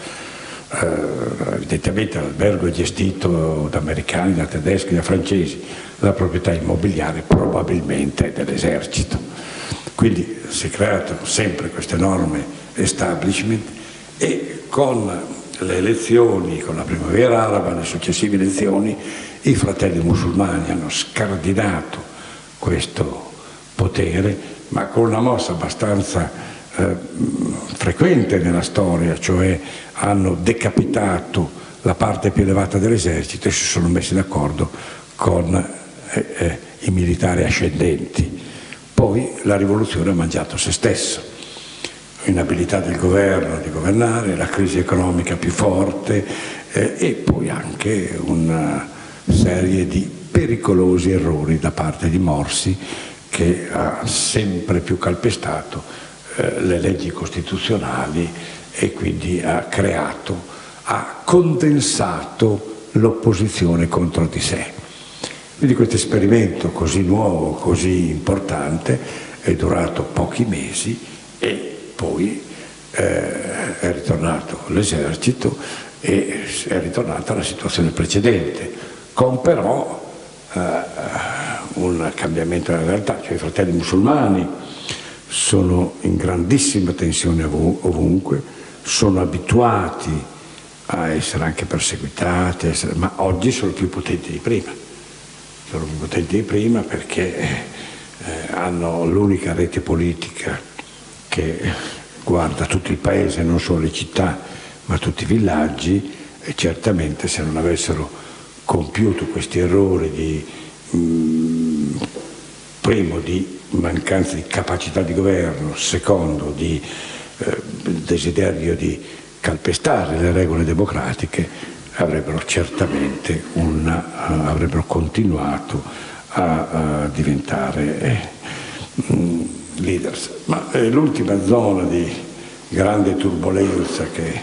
eh, evidentemente l'albergo è gestito da americani, da tedeschi, da francesi, la proprietà immobiliare probabilmente è dell'esercito. Quindi si è creato sempre questo enorme establishment e con le elezioni, con la primavera araba, le successive elezioni, i fratelli musulmani hanno scardinato questo potere, ma con una mossa abbastanza eh, frequente nella storia, cioè hanno decapitato la parte più elevata dell'esercito e si sono messi d'accordo con eh, eh, i militari ascendenti. Poi la rivoluzione ha mangiato se stesso, l'inabilità del governo di governare, la crisi economica più forte eh, e poi anche una serie di pericolosi errori da parte di Morsi, che ha sempre più calpestato eh, le leggi costituzionali e quindi ha creato, ha condensato l'opposizione contro di sé. Quindi questo esperimento così nuovo, così importante, è durato pochi mesi e poi eh, è ritornato l'esercito e è ritornata la situazione precedente, con però eh, un cambiamento della realtà, cioè i fratelli musulmani sono in grandissima tensione ovunque, sono abituati a essere anche perseguitati, a essere, ma oggi sono più potenti di prima. Sono più potenti di prima perché eh, hanno l'unica rete politica che guarda tutto il paese, non solo le città, ma tutti i villaggi, e certamente se non avessero compiuto questi errori di, mh, primo, di mancanza di capacità di governo, secondo, di eh, desiderio di calpestare le regole democratiche, avrebbero certamente una, uh, avrebbero continuato a, a diventare eh, mh, leaders. Ma eh, l'ultima zona di grande turbolenza che,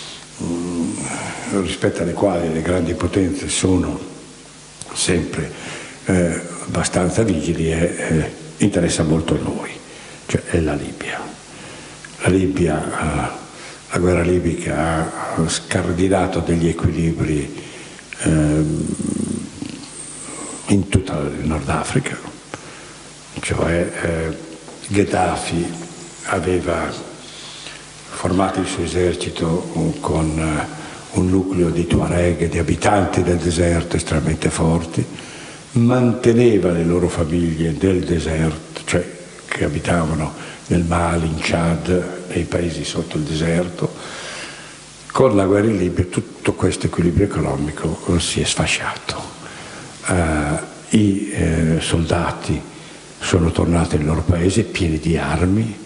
mh, rispetto alle quali le grandi potenze sono sempre eh, abbastanza vigili è, eh, interessa molto a noi, cioè è la Libia. La Libia uh, La guerra libica ha scardinato degli equilibri eh, in tutta il Nord Africa, cioè eh, Gheddafi aveva formato il suo esercito con uh, un nucleo di Tuareg e di abitanti del deserto estremamente forti, manteneva le loro famiglie del deserto, cioè che abitavano nel Mali, in Chad, nei paesi sotto il deserto. Con la guerra in Libia tutto questo equilibrio economico si è sfasciato. Uh, I eh, soldati sono tornati nei loro paesi pieni di armi,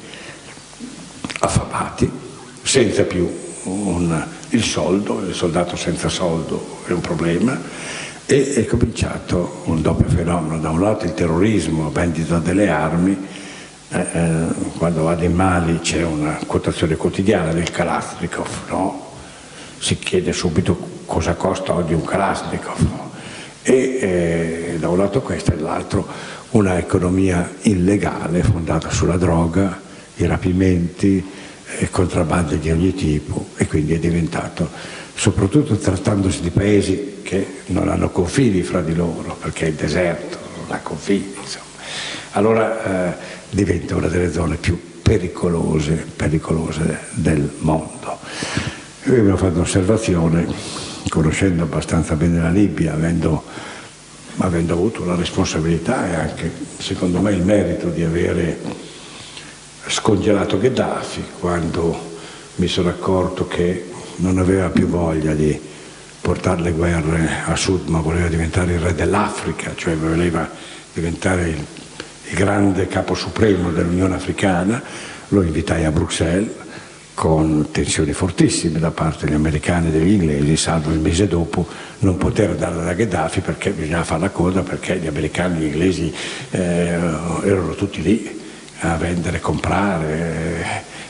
affamati, senza più un, il soldo. Il soldato senza soldo è un problema, e è cominciato un doppio fenomeno: da un lato il terrorismo, vendita delle armi. Eh, eh, quando vado in Mali c'è una quotazione quotidiana del Kalashnikov, no? Si chiede subito cosa costa oggi un Kalashnikov, no? E eh, da un lato questo e dall'altro una economia illegale fondata sulla droga, i rapimenti, eh, contrabbandi di ogni tipo, e quindi è diventato, soprattutto trattandosi di paesi che non hanno confini fra di loro, perché il deserto non ha confini, insomma. Allora eh, diventa una delle zone più pericolose, pericolose del mondo. Io abbiamo fatto un'osservazione, conoscendo abbastanza bene la Libia, avendo, avendo avuto la responsabilità e anche, secondo me, il merito di avere scongelato Gheddafi, quando mi sono accorto che non aveva più voglia di portare le guerre a sud, ma voleva diventare il re dell'Africa, cioè voleva diventare il il grande capo supremo dell'Unione Africana. Lo invitai a Bruxelles con tensioni fortissime da parte degli americani e degli inglesi, salvo il mese dopo non poter andare da Gheddafi perché bisognava fare la coda, perché gli americani e gli inglesi eh, erano tutti lì a vendere, comprare,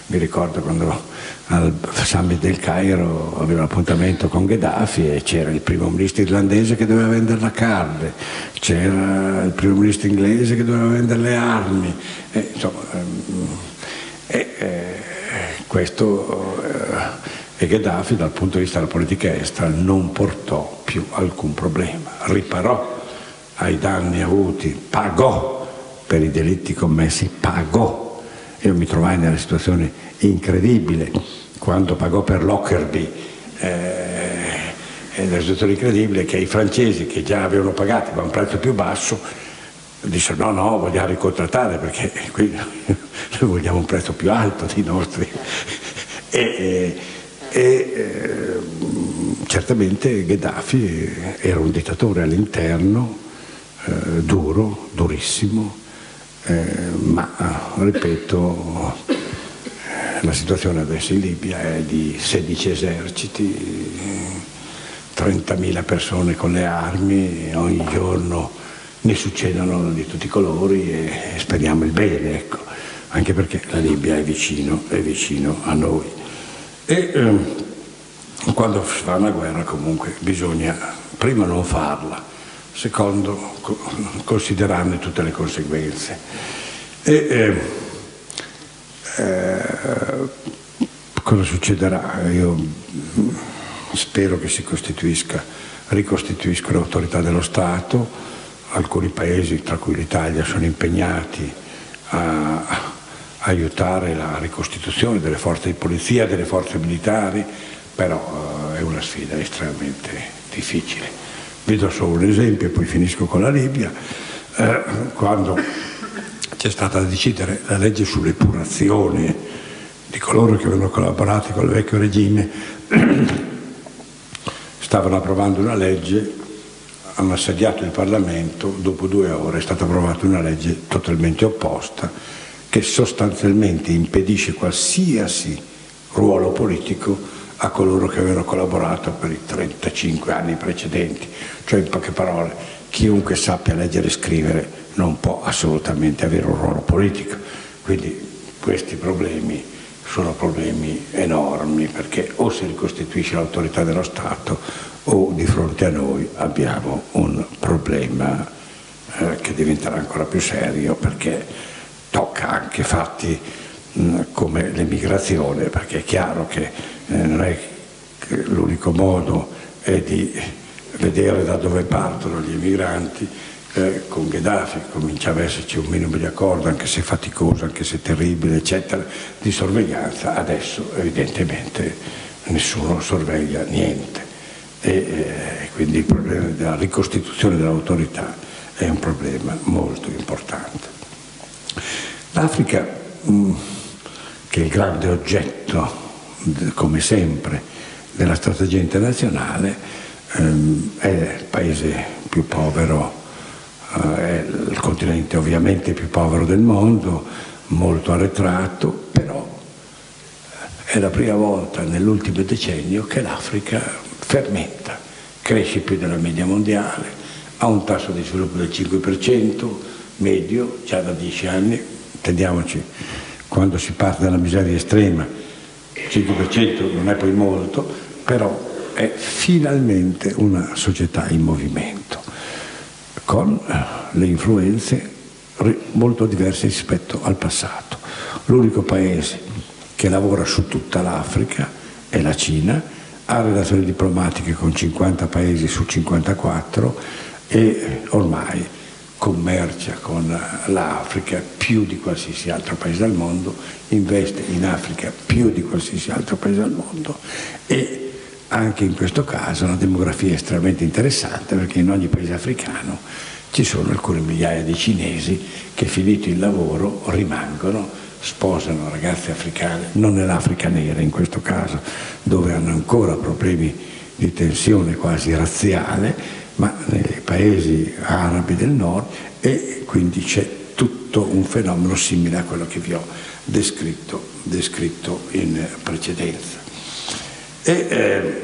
mi ricordo quando al summit del Cairo aveva l'appuntamento con Gheddafi e c'era il primo ministro irlandese che doveva vendere la carne, c'era il primo ministro inglese che doveva vendere le armi, e, insomma, e, e, questo e Gheddafi dal punto di vista della politica estera non portò più alcun problema, riparò ai danni avuti, pagò per i delitti commessi, pagò. Io mi trovai nella situazione incredibile quando pagò per Lockerbie, eh, ed è una situazione incredibile che i francesi, che già avevano pagato ma a un prezzo più basso, dissero no, no, vogliamo ricontrattare perché qui noi vogliamo un prezzo più alto dei nostri. E, e, e eh, certamente Gheddafi era un dittatore all'interno, eh, duro, durissimo, eh, ma ripeto, la situazione adesso in Libia è di sedici eserciti, trentamila persone con le armi, ogni giorno ne succedono di tutti i colori e speriamo il bene, ecco, anche perché la Libia è vicino, è vicino a noi. E ehm, quando si fa una guerra comunque bisogna prima non farla, secondo co considerarne tutte le conseguenze. E, eh, eh, cosa succederà? Io spero che si costituisca, ricostituisca l'autorità dello Stato. Alcuni paesi, tra cui l'Italia, sono impegnati a, a aiutare la ricostituzione delle forze di polizia, delle forze militari, però eh, è una sfida estremamente difficile. Vi do solo un esempio e poi finisco con la Libia. Eh, quando c'è stata da decidere la legge sull'epurazione di coloro che avevano collaborato con il vecchio regime, stavano approvando una legge, hanno assediato il Parlamento, dopo due ore è stata approvata una legge totalmente opposta che sostanzialmente impedisce qualsiasi ruolo politico a coloro che avevano collaborato per i trentacinque anni precedenti. Cioè, in poche parole, chiunque sappia leggere e scrivere non può assolutamente avere un ruolo politico. Quindi questi problemi sono problemi enormi, perché o si ricostituisce l'autorità dello Stato o di fronte a noi abbiamo un problema eh, che diventerà ancora più serio, perché tocca anche fatti mh, come l'emigrazione, perché è chiaro che eh, non è che l'unico modo è di vedere da dove partono gli emigranti. Eh, con Gheddafi cominciava a esserci un minimo di accordo, anche se faticoso, anche se terribile, eccetera, di sorveglianza. Adesso evidentemente nessuno sorveglia niente e eh, quindi il problema della ricostituzione dell'autorità è un problema molto importante. L'Africa, mh, che è il grande oggetto, come sempre, della strategia internazionale, ehm, è il paese più povero, è il continente ovviamente più povero del mondo, molto arretrato, però è la prima volta nell'ultimo decennio che l'Africa fermenta, cresce più della media mondiale, ha un tasso di sviluppo del cinque per cento medio già da dieci anni, intendiamoci, quando si parte dalla miseria estrema, il cinque per cento non è poi molto, però è finalmente una società in movimento, con le influenze molto diverse rispetto al passato. L'unico paese che lavora su tutta l'Africa è la Cina, ha relazioni diplomatiche con cinquanta paesi su cinquantaquattro e ormai commercia con l'Africa più di qualsiasi altro paese al mondo, investe in Africa più di qualsiasi altro paese al mondo e anche in questo caso la demografia è estremamente interessante, perché in ogni paese africano ci sono alcune migliaia di cinesi che, finito il lavoro, rimangono, sposano ragazze africane, non nell'Africa nera in questo caso, dove hanno ancora problemi di tensione quasi razziale, ma nei paesi arabi del nord, e quindi c'è tutto un fenomeno simile a quello che vi ho descritto, descritto in precedenza. E eh,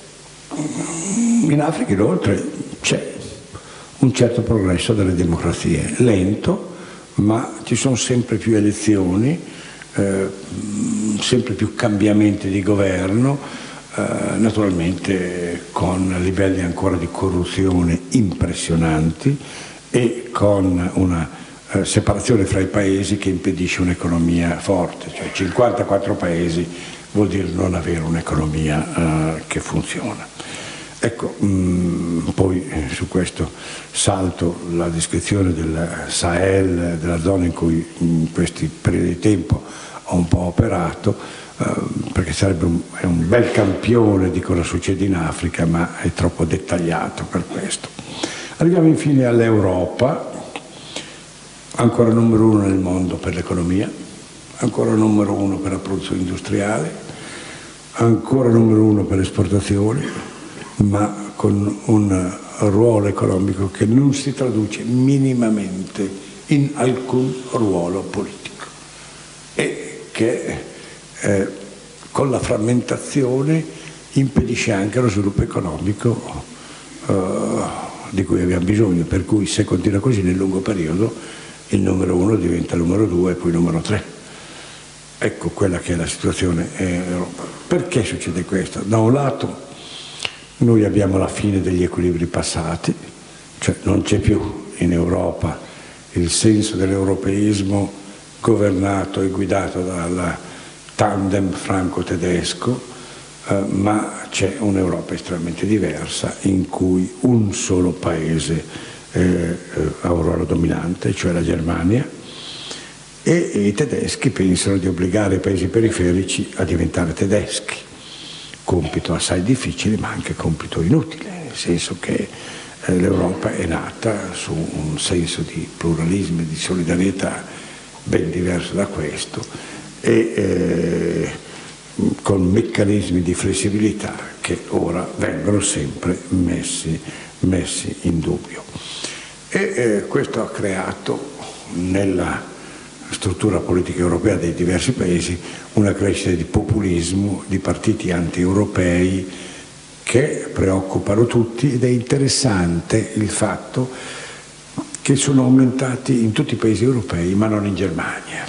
in Africa inoltre c'è un certo progresso delle democrazie, lento, ma ci sono sempre più elezioni, eh, sempre più cambiamenti di governo, eh, naturalmente con livelli ancora di corruzione impressionanti e con una eh, separazione fra i paesi che impedisce un'economia forte, cioè cinquantaquattro paesi vuol dire non avere un'economia eh, che funziona. Ecco, mh, poi eh, su questo salto la descrizione del Sahel, della zona in cui in questi periodi di tempo ho un po' operato, eh, perché sarebbe un, è un bel campione di cosa succede in Africa, ma è troppo dettagliato per questo. Arriviamo infine all'Europa, ancora numero uno nel mondo per l'economia, ancora numero uno per la produzione industriale, ancora numero uno per le esportazioni, ma con un ruolo economico che non si traduce minimamente in alcun ruolo politico e che eh, con la frammentazione impedisce anche lo sviluppo economico eh, di cui abbiamo bisogno, per cui se continua così nel lungo periodo il numero uno diventa il numero due e poi il numero tre. Ecco quella che è la situazione in Europa. Perché succede questo? Da un lato noi abbiamo la fine degli equilibri passati, cioè non c'è più in Europa il senso dell'europeismo governato e guidato dal tandem franco-tedesco, eh, ma c'è un'Europa estremamente diversa in cui un solo paese eh, eh, ha un ruolo dominante, cioè la Germania, e, e i tedeschi pensano di obbligare i paesi periferici a diventare tedeschi. Compito assai difficile, ma anche compito inutile, nel senso che eh, l'Europa è nata su un senso di pluralismo e di solidarietà ben diverso da questo e eh, con meccanismi di flessibilità che ora vengono sempre messi, messi in dubbio. E eh, questo ha creato nella struttura politica europea dei diversi paesi una crescita di populismo, di partiti anti-europei che preoccupano tutti, ed è interessante il fatto che sono aumentati in tutti i paesi europei ma non in Germania.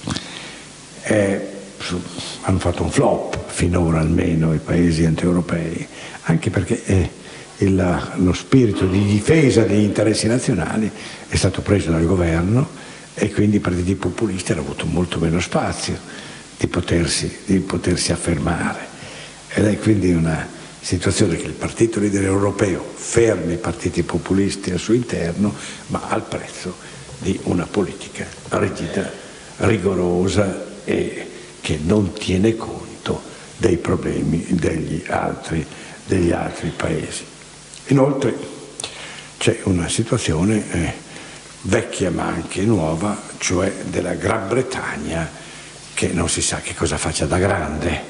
Eh, hanno fatto un flop finora almeno i paesi anti-europei, anche perché eh, il, lo spirito di difesa degli interessi nazionali è stato preso dal governo e quindi i partiti populisti hanno avuto molto meno spazio di potersi, di potersi affermare. Ed è quindi una situazione che il partito leader europeo ferma i partiti populisti al suo interno, ma al prezzo di una politica rigida, rigorosa e che non tiene conto dei problemi degli altri, degli altri paesi. Inoltre c'è una situazione eh, vecchia ma anche nuova, cioè della Gran Bretagna, che non si sa che cosa faccia da grande,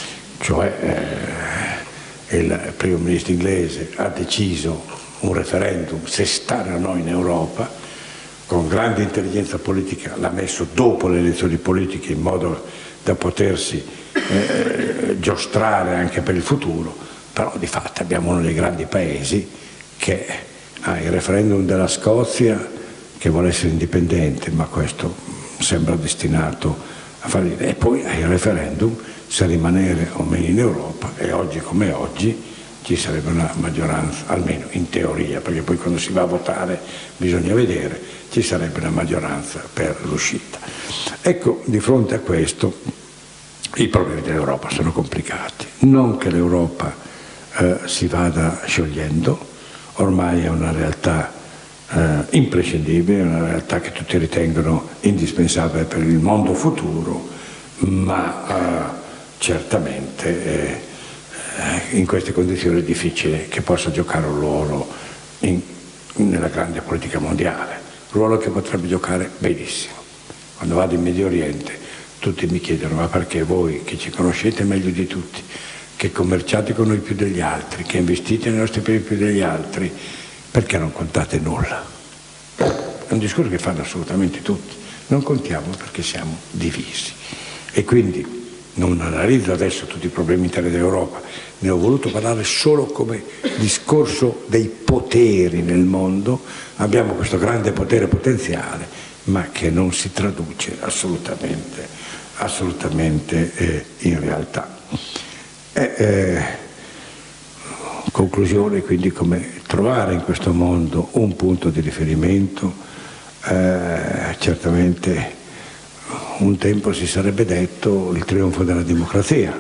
cioè eh, il primo ministro inglese ha deciso un referendum se stare o no in Europa, con grande intelligenza politica l'ha messo dopo le elezioni politiche in modo da potersi eh, giostrare anche per il futuro, però di fatto abbiamo uno dei grandi paesi che ha il referendum della Scozia che vuole essere indipendente, ma questo sembra destinato a fallire, e poi ha il referendum se rimanere o meno in Europa, e oggi come oggi ci sarebbe una maggioranza, almeno in teoria, perché poi quando si va a votare bisogna vedere, ci sarebbe una maggioranza per l'uscita. Ecco, di fronte a questo i problemi dell'Europa sono complicati, non che l'Europa eh, si vada sciogliendo, ormai è una realtà eh, imprescindibile, è una realtà che tutti ritengono indispensabile per il mondo futuro, ma eh, certamente eh, in queste condizioni è difficile che possa giocare un ruolo in, nella grande politica mondiale, un ruolo che potrebbe giocare benissimo. Quando vado in Medio Oriente tutti mi chiedono: ma perché voi che ci conoscete meglio di tutti, che commerciate con noi più degli altri, che investite nei nostri paesi più degli altri, perché non contate nulla? È un discorso che fanno assolutamente tutti. Non contiamo perché siamo divisi. E quindi non analizzo adesso tutti i problemi interni dell'Europa, ne ho voluto parlare solo come discorso dei poteri nel mondo. Abbiamo questo grande potere potenziale, ma che non si traduce assolutamente assolutamente eh, in realtà. E, eh, conclusione quindi come trovare in questo mondo un punto di riferimento. Eh, certamente un tempo si sarebbe detto il trionfo della democrazia.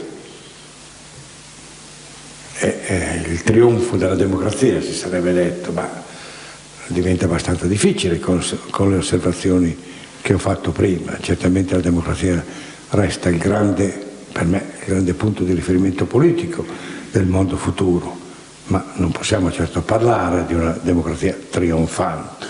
E, eh, il trionfo della democrazia si sarebbe detto, ma diventa abbastanza difficile con, con le osservazioni che ho fatto prima. Certamente la democrazia resta il grande, per me, il grande punto di riferimento politico del mondo futuro, ma non possiamo certo parlare di una democrazia trionfante.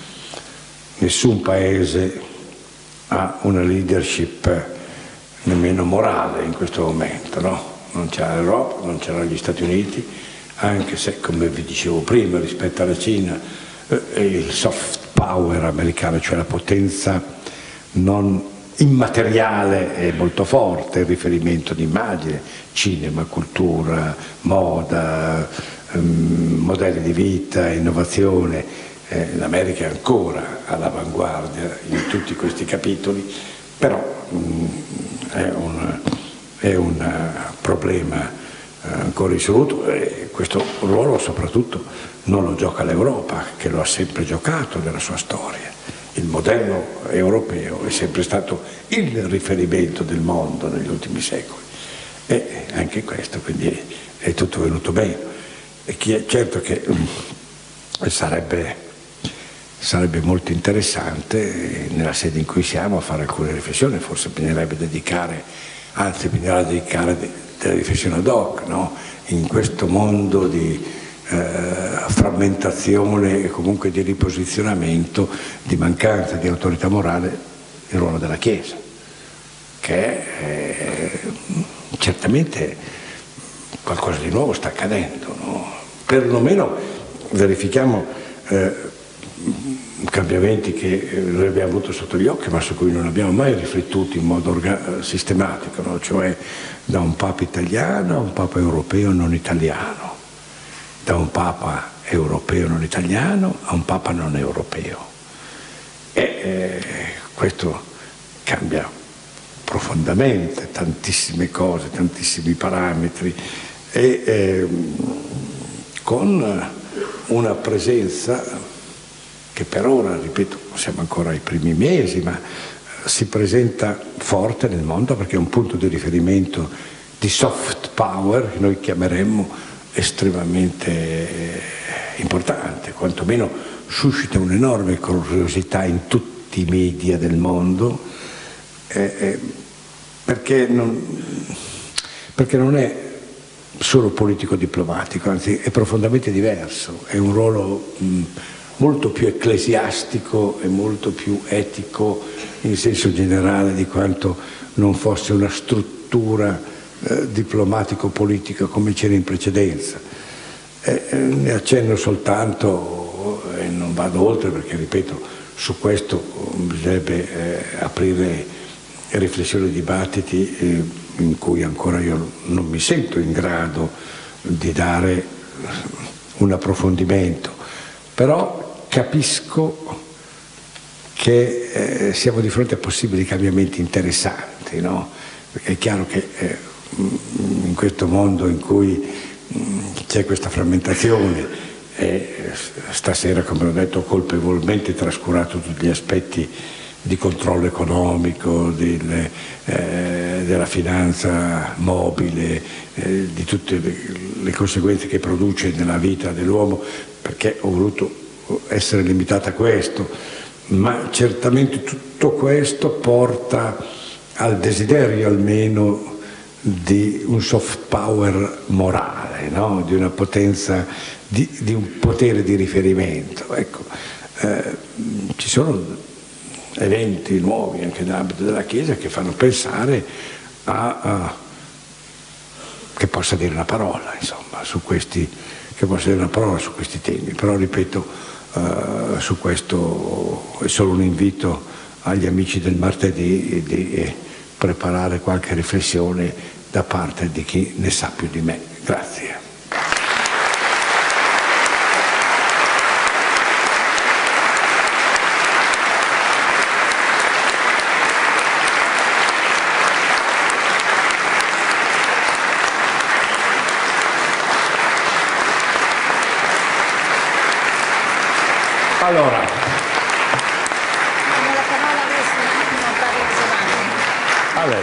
Nessun paese ha una leadership nemmeno morale in questo momento, no? Non c'è l'Europa, non c'erano gli Stati Uniti, anche se, come vi dicevo prima, rispetto alla Cina, eh, il soft power americano, cioè la potenza non immateriale è molto forte, il riferimento di immagine, cinema, cultura, moda, ehm, modelli di vita, innovazione. Eh, L'America è ancora all'avanguardia in tutti questi capitoli, però mh, è un, è un problema eh, ancora insoluto, e questo ruolo soprattutto non lo gioca l'Europa, che lo ha sempre giocato nella sua storia. Il modello europeo è sempre stato il riferimento del mondo negli ultimi secoli, e anche questo quindi è tutto venuto bene. E chi è, certo che mh, sarebbe Sarebbe molto interessante, nella sede in cui siamo, fare alcune riflessioni. Forse bisognerebbe dedicare, anzi bisognerà dedicare de, delle riflessioni ad hoc, no? In questo mondo di eh, frammentazione e comunque di riposizionamento, di mancanza di autorità morale, il ruolo della Chiesa, che è, certamente qualcosa di nuovo sta accadendo, no? Perlomeno verifichiamo eh, cambiamenti che noi abbiamo avuto sotto gli occhi, ma su cui non abbiamo mai riflettuto in modo sistematico, no? Cioè da un Papa italiano a un Papa europeo non italiano, da un Papa europeo non italiano a un Papa non europeo. E eh, questo cambia profondamente tantissime cose, tantissimi parametri, e eh, con una presenza che per ora, ripeto, siamo ancora ai primi mesi, ma si presenta forte nel mondo, perché è un punto di riferimento di soft power che noi chiameremmo estremamente importante, quantomeno suscita un'enorme curiosità in tutti i media del mondo, eh, eh, perché, non, perché non è solo politico-diplomatico, anzi è profondamente diverso, è un ruolo mh, molto più ecclesiastico e molto più etico in senso generale di quanto non fosse una struttura eh, diplomatico-politica come c'era in precedenza. Eh, eh, ne accenno soltanto e non vado oltre, perché ripeto, su questo bisognerebbe eh, aprire riflessioni e dibattiti eh, in cui ancora io non mi sento in grado di dare un approfondimento, però capisco che eh, siamo di fronte a possibili cambiamenti interessanti, no? Perché è chiaro che eh, in questo mondo in cui mh, c'è questa frammentazione, e stasera, come ho detto, ho colpevolmente trascurato tutti gli aspetti di controllo economico, del, eh, della finanza mobile, eh, di tutte le, le conseguenze che produce nella vita dell'uomo, perché ho voluto essere limitata a questo, ma certamente tutto questo porta al desiderio almeno di un soft power morale, no? Di una potenza, di, di un potere di riferimento. Ecco, eh, ci sono eventi nuovi anche nell'ambito della Chiesa che fanno pensare a, a che possa dire una parola, insomma, su questi, che possa dire una parola su questi temi. Però ripeto, Uh, su questo è solo un invito agli amici del martedì di preparare qualche riflessione da parte di chi ne sa più di me. Grazie. Allora, la parola adesso un attimo a Paolo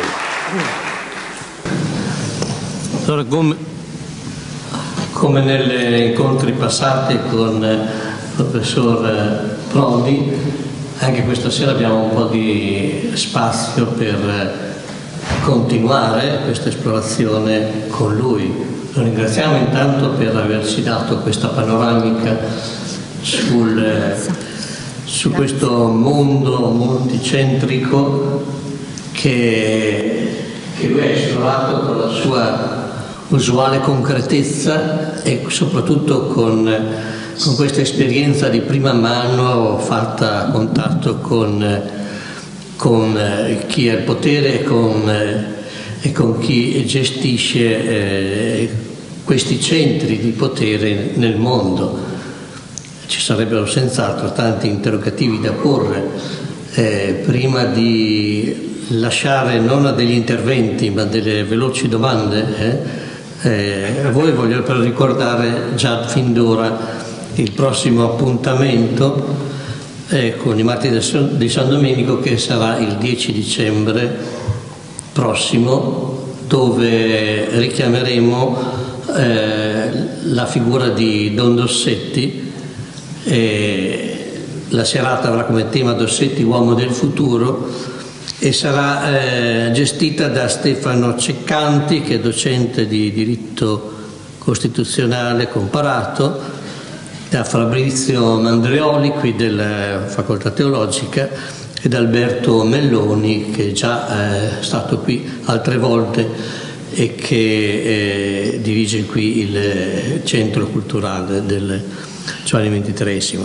Giovanni. Allora, come, come negli incontri passati con il professor Prodi, anche questa sera abbiamo un po' di spazio per continuare questa esplorazione con lui. Lo ringraziamo intanto per averci dato questa panoramica sul, su questo mondo multicentrico che, che lui ha esplorato con la sua usuale concretezza e soprattutto con, con questa esperienza di prima mano fatta a contatto con, con chi ha il potere e con, e con chi gestisce eh, questi centri di potere nel mondo. Ci sarebbero senz'altro tanti interrogativi da porre eh, prima di lasciare non a degli interventi ma delle veloci domande. Eh, eh, a voi voglio però ricordare già fin d'ora il prossimo appuntamento eh, con i Martiri di San Domenico, che sarà il dieci dicembre prossimo, dove richiameremo eh, la figura di Don Dossetti. E la serata avrà come tema Dossetti, uomo del futuro, e sarà eh, gestita da Stefano Ceccanti, che è docente di diritto costituzionale comparato, da Fabrizio Mandreoli qui della Facoltà Teologica e da Alberto Melloni, che è già eh, stato qui altre volte e che eh, dirige qui il centro culturale del Giovanni ventitreesimo.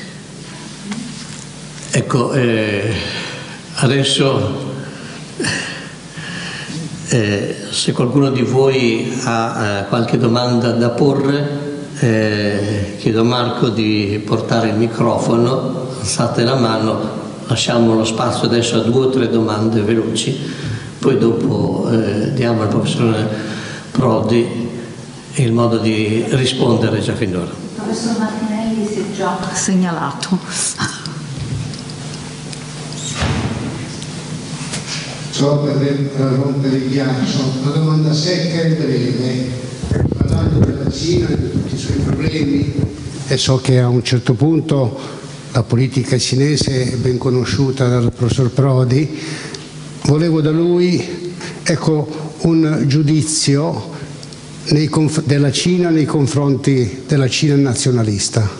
Ecco, eh, adesso eh, se qualcuno di voi ha eh, qualche domanda da porre, eh, chiedo a Marco di portare il microfono, alzate la mano, lasciamo lo spazio adesso a due o tre domande veloci, poi dopo eh, diamo al professore Prodi il modo di rispondere già fin d'ora. Il professor Martinelli si è già segnalato. Solo per rompere il ghiaccio, una domanda secca e breve. Parlando della Cina e di tutti i suoi problemi, e so che a un certo punto la politica cinese è ben conosciuta dal professor Prodi, volevo da lui ecco, un giudizio nei della Cina nei confronti della Cina nazionalista.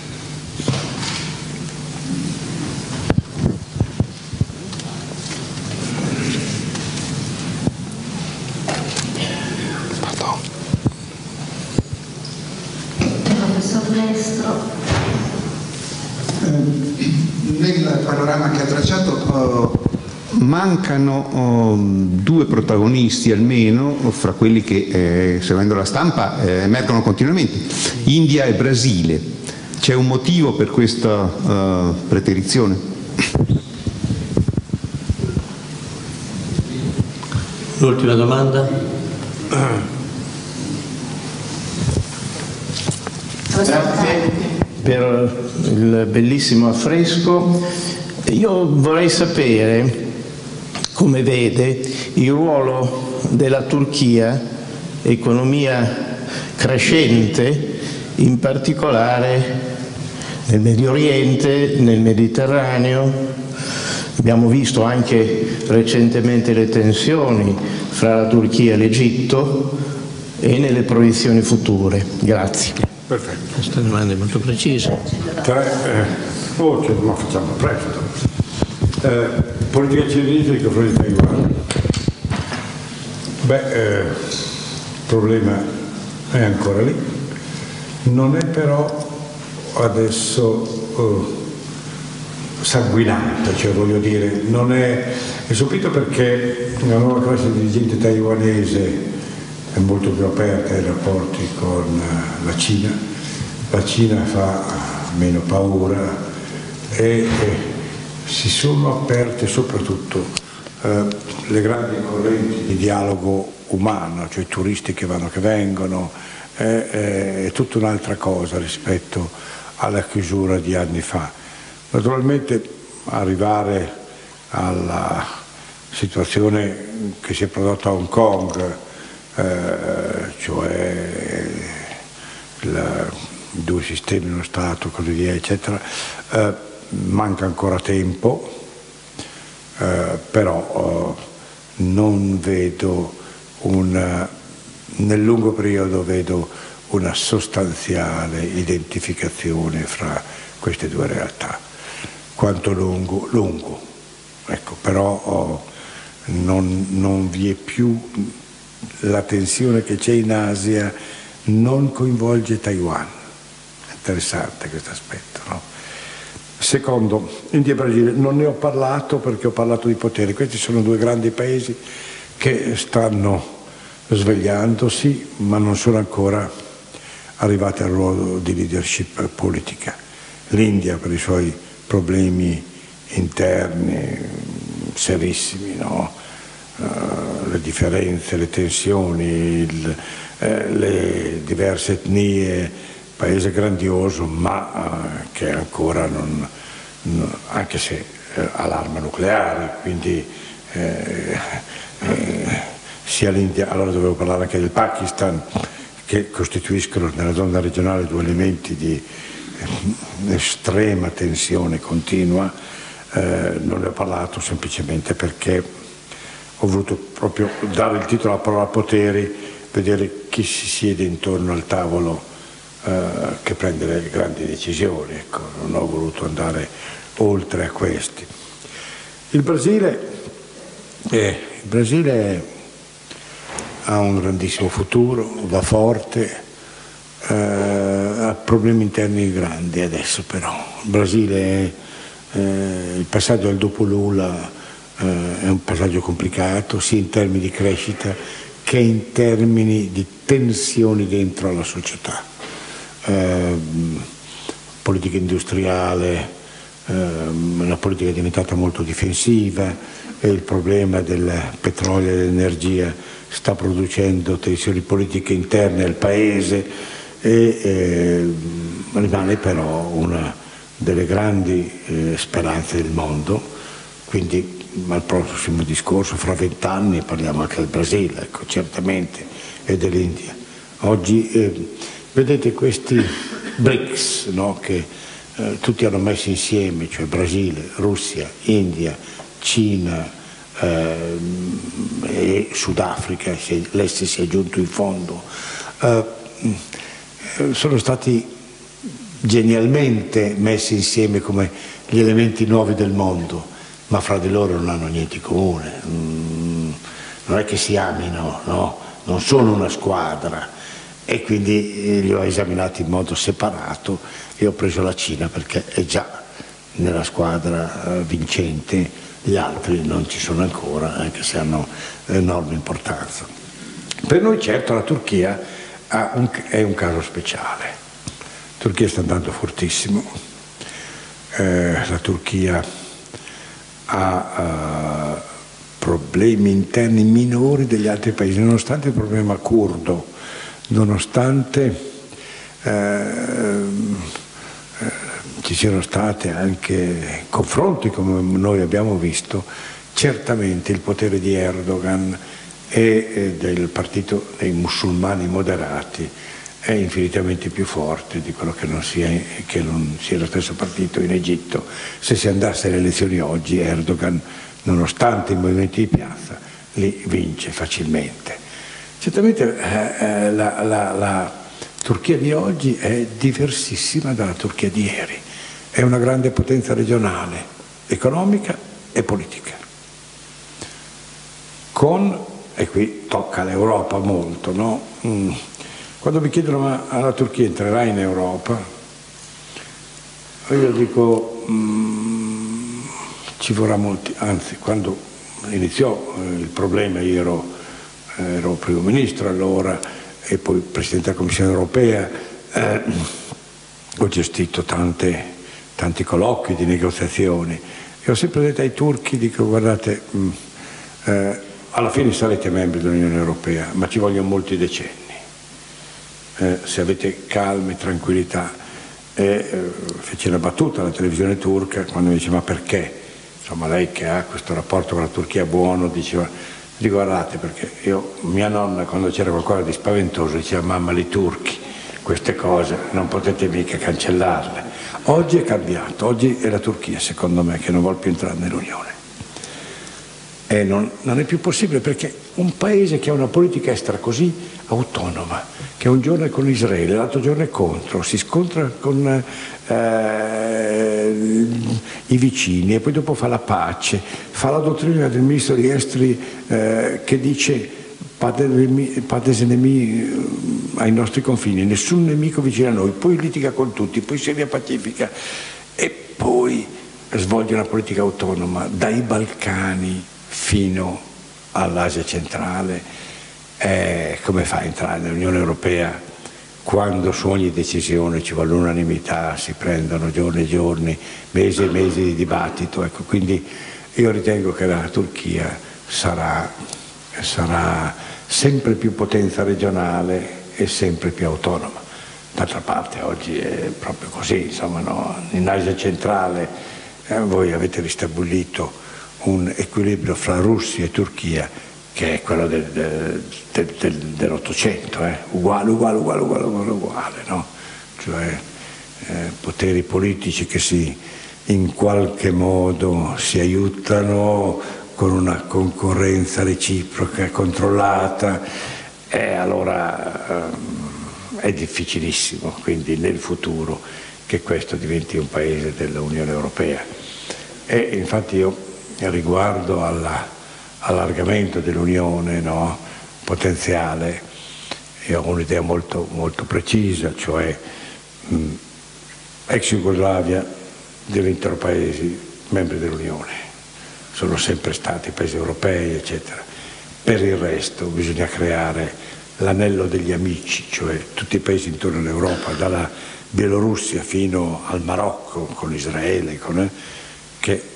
Nel panorama che ha tracciato uh, mancano uh, due protagonisti almeno fra quelli che, eh, seguendo la stampa, eh, emergono continuamente: India e Brasile. C'è un motivo per questa uh, preterizione? L'ultima domanda. Grazie per il bellissimo affresco. Io vorrei sapere come vede il ruolo della Turchia, economia crescente, in particolare nel Medio Oriente, nel Mediterraneo. Abbiamo visto anche recentemente le tensioni fra la Turchia e l'Egitto e nelle proiezioni future. Grazie. Perfetto. Questa domanda è molto precisa. Tre, eh, oh, che, ma facciamo presto. Eh, politica cinese nei confronti di Taiwan. Beh, eh, il problema è ancora lì. Non è però adesso eh, sanguinante, cioè voglio dire, non è, è stupito perché la nuova classe dirigente taiwanese è molto più aperta ai rapporti con la Cina, la Cina fa meno paura e, e si sono aperte soprattutto eh, le grandi correnti di dialogo umano, cioè turisti che vanno che vengono, è, è tutta un'altra cosa rispetto alla chiusura di anni fa. Naturalmente arrivare alla situazione che si è prodotta a Hong Kong, eh, cioè il, due sistemi, uno Stato, così via, eccetera, eh, manca ancora tempo, eh, però eh, non vedo un, nel lungo periodo vedo una sostanziale identificazione fra queste due realtà. Quanto lungo? Lungo, ecco, però oh, non, non vi è più la tensione che c'è in Asia, non coinvolge Taiwan. Interessante questo aspetto, no? Secondo, India e Brasile, non ne ho parlato perché ho parlato di poteri. Questi sono due grandi paesi che stanno svegliandosi, ma non sono ancora arrivati al ruolo di leadership politica. L'India per i suoi problemi interni serissimi, no? Uh, le differenze, le tensioni, il, eh, le diverse etnie, paese grandioso, ma uh, che ancora non, non anche se eh, ha l'arma nucleare, quindi eh, eh, sia l'India, allora dovevo parlare anche del Pakistan, che costituiscono nella zona regionale due elementi di eh, estrema tensione continua. Eh, non ne ho parlato semplicemente perché ho voluto proprio dare il titolo alla parola poteri, vedere chi si siede intorno al tavolo eh, che prende le grandi decisioni. Ecco, non ho voluto andare oltre a questi. Il Brasile, eh, il Brasile ha un grandissimo futuro, va forte, eh, ha problemi interni grandi adesso però. Il Brasile, è, eh, il passaggio al dopo Lula eh, è un passaggio complicato, sia in termini di crescita che in termini di tensioni dentro alla società. Eh, politica industriale, eh, la politica è diventata molto difensiva e il problema del petrolio e dell'energia sta producendo tensioni politiche interne al paese e eh, rimane però una delle grandi eh, speranze del mondo, quindi al prossimo discorso fra vent'anni parliamo anche del Brasile, ecco, certamente, e dell'India. Oggi eh, vedete questi BRICS, no, che eh, tutti hanno messo insieme, cioè Brasile, Russia, India, Cina eh, e Sudafrica, l'Est si è aggiunto in fondo, eh, sono stati genialmente messi insieme come gli elementi nuovi del mondo, ma fra di loro non hanno niente in comune, mm, non è che si amino, no? Non sono una squadra, e quindi li ho esaminati in modo separato e ho preso la Cina perché è già nella squadra vincente, gli altri non ci sono ancora, anche se hanno enorme importanza. Per noi certo la Turchia ha un, è un caso speciale. La Turchia sta andando fortissimo, eh, la Turchia ha uh, problemi interni minori degli altri paesi, nonostante il problema curdo, nonostante eh, eh, ci siano state anche confronti come noi abbiamo visto, certamente il potere di Erdogan e eh, del partito dei musulmani moderati è infinitamente più forte di quello che non sia, che non sia lo stesso partito in Egitto. Se si andasse alle elezioni oggi, Erdogan, nonostante i movimenti di piazza, li vince facilmente. Certamente eh, la, la, la Turchia di oggi è diversissima dalla Turchia di ieri, è una grande potenza regionale, economica e politica. Con, e qui tocca l'Europa molto, no? Mm. Quando mi chiedono ma la Turchia entrerà in Europa, io dico mm, ci vorrà molti, anzi quando iniziò eh, il problema io ero, ero primo ministro allora e poi Presidente della Commissione europea, eh, ho gestito tante, tanti colloqui di negoziazioni e ho sempre detto ai turchi, dico guardate, mh, eh, alla fine sarete membri dell'Unione Europea, ma ci vogliono molti decenni. Eh, se avete calma e tranquillità e eh, feci una battuta alla televisione turca quando mi dice ma perché? Insomma, lei che ha questo rapporto con la Turchia buono, diceva, dico guardate perché io, mia nonna quando c'era qualcosa di spaventoso diceva mamma li turchi, queste cose non potete mica cancellarle. Oggi è cambiato, oggi è la Turchia secondo me che non vuole più entrare nell'Unione. E non, non è più possibile perché un paese che ha una politica estera così autonoma, che un giorno è con Israele, l'altro giorno è contro, si scontra con eh, i vicini e poi dopo fa la pace, fa la dottrina del ministro degli esteri eh, che dice Pades enemi ai nostri confini, nessun nemico vicino a noi, poi litiga con tutti, poi si riappacifica e poi svolge una politica autonoma dai Balcani fino all'Asia centrale. Eh, come fa a entrare nell'Unione Europea quando su ogni decisione ci vuole l'unanimità, si prendono giorni e giorni, mesi e mesi di dibattito? Ecco, quindi io ritengo che la Turchia sarà, sarà sempre più potenza regionale e sempre più autonoma. D'altra parte oggi è proprio così, insomma, no? In Asia centrale eh, voi avete ristabilito un equilibrio fra Russia e Turchia che è quello del, del, del, dell'Ottocento, eh? uguale, uguale, uguale, uguale, uguale, uguale, no? Cioè eh, poteri politici che si, in qualche modo si aiutano con una concorrenza reciproca controllata, e allora eh, è difficilissimo, quindi nel futuro, che questo diventi un paese dell'Unione Europea. E infatti io riguardo alla allargamento dell'Unione, no, potenziale, io ho un'idea molto, molto precisa, cioè mh, ex Jugoslavia diventano paesi membri dell'Unione, sono sempre stati paesi europei, eccetera. Per il resto bisogna creare l'anello degli amici, cioè tutti i paesi intorno all'Europa, dalla Bielorussia fino al Marocco, con Israele, con, eh, che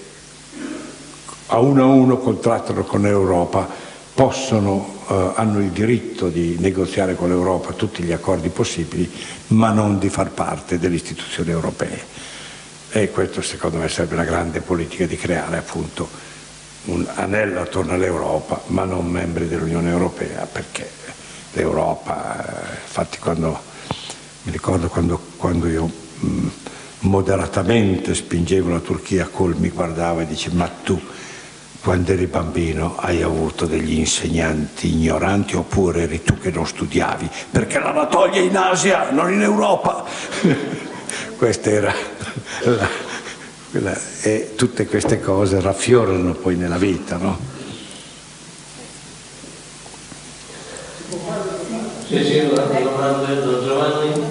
a uno a uno contrattano con l'Europa, possono, eh, hanno il diritto di negoziare con l'Europa tutti gli accordi possibili, ma non di far parte delle istituzioni europee. E questo secondo me sarebbe una grande politica, di creare appunto un anello attorno all'Europa, ma non membri dell'Unione Europea, perché l'Europa, eh, infatti quando, mi ricordo quando, quando io mh, moderatamente spingevo la Turchia, Kohl mi guardava e dice ma tu quando eri bambino hai avuto degli insegnanti ignoranti oppure eri tu che non studiavi? Perché l'Anatolia è in Asia, non in Europa. Questa era la, quella, e tutte queste cose raffiorano poi nella vita, no? Sì, sì, una domanda da Giovanni.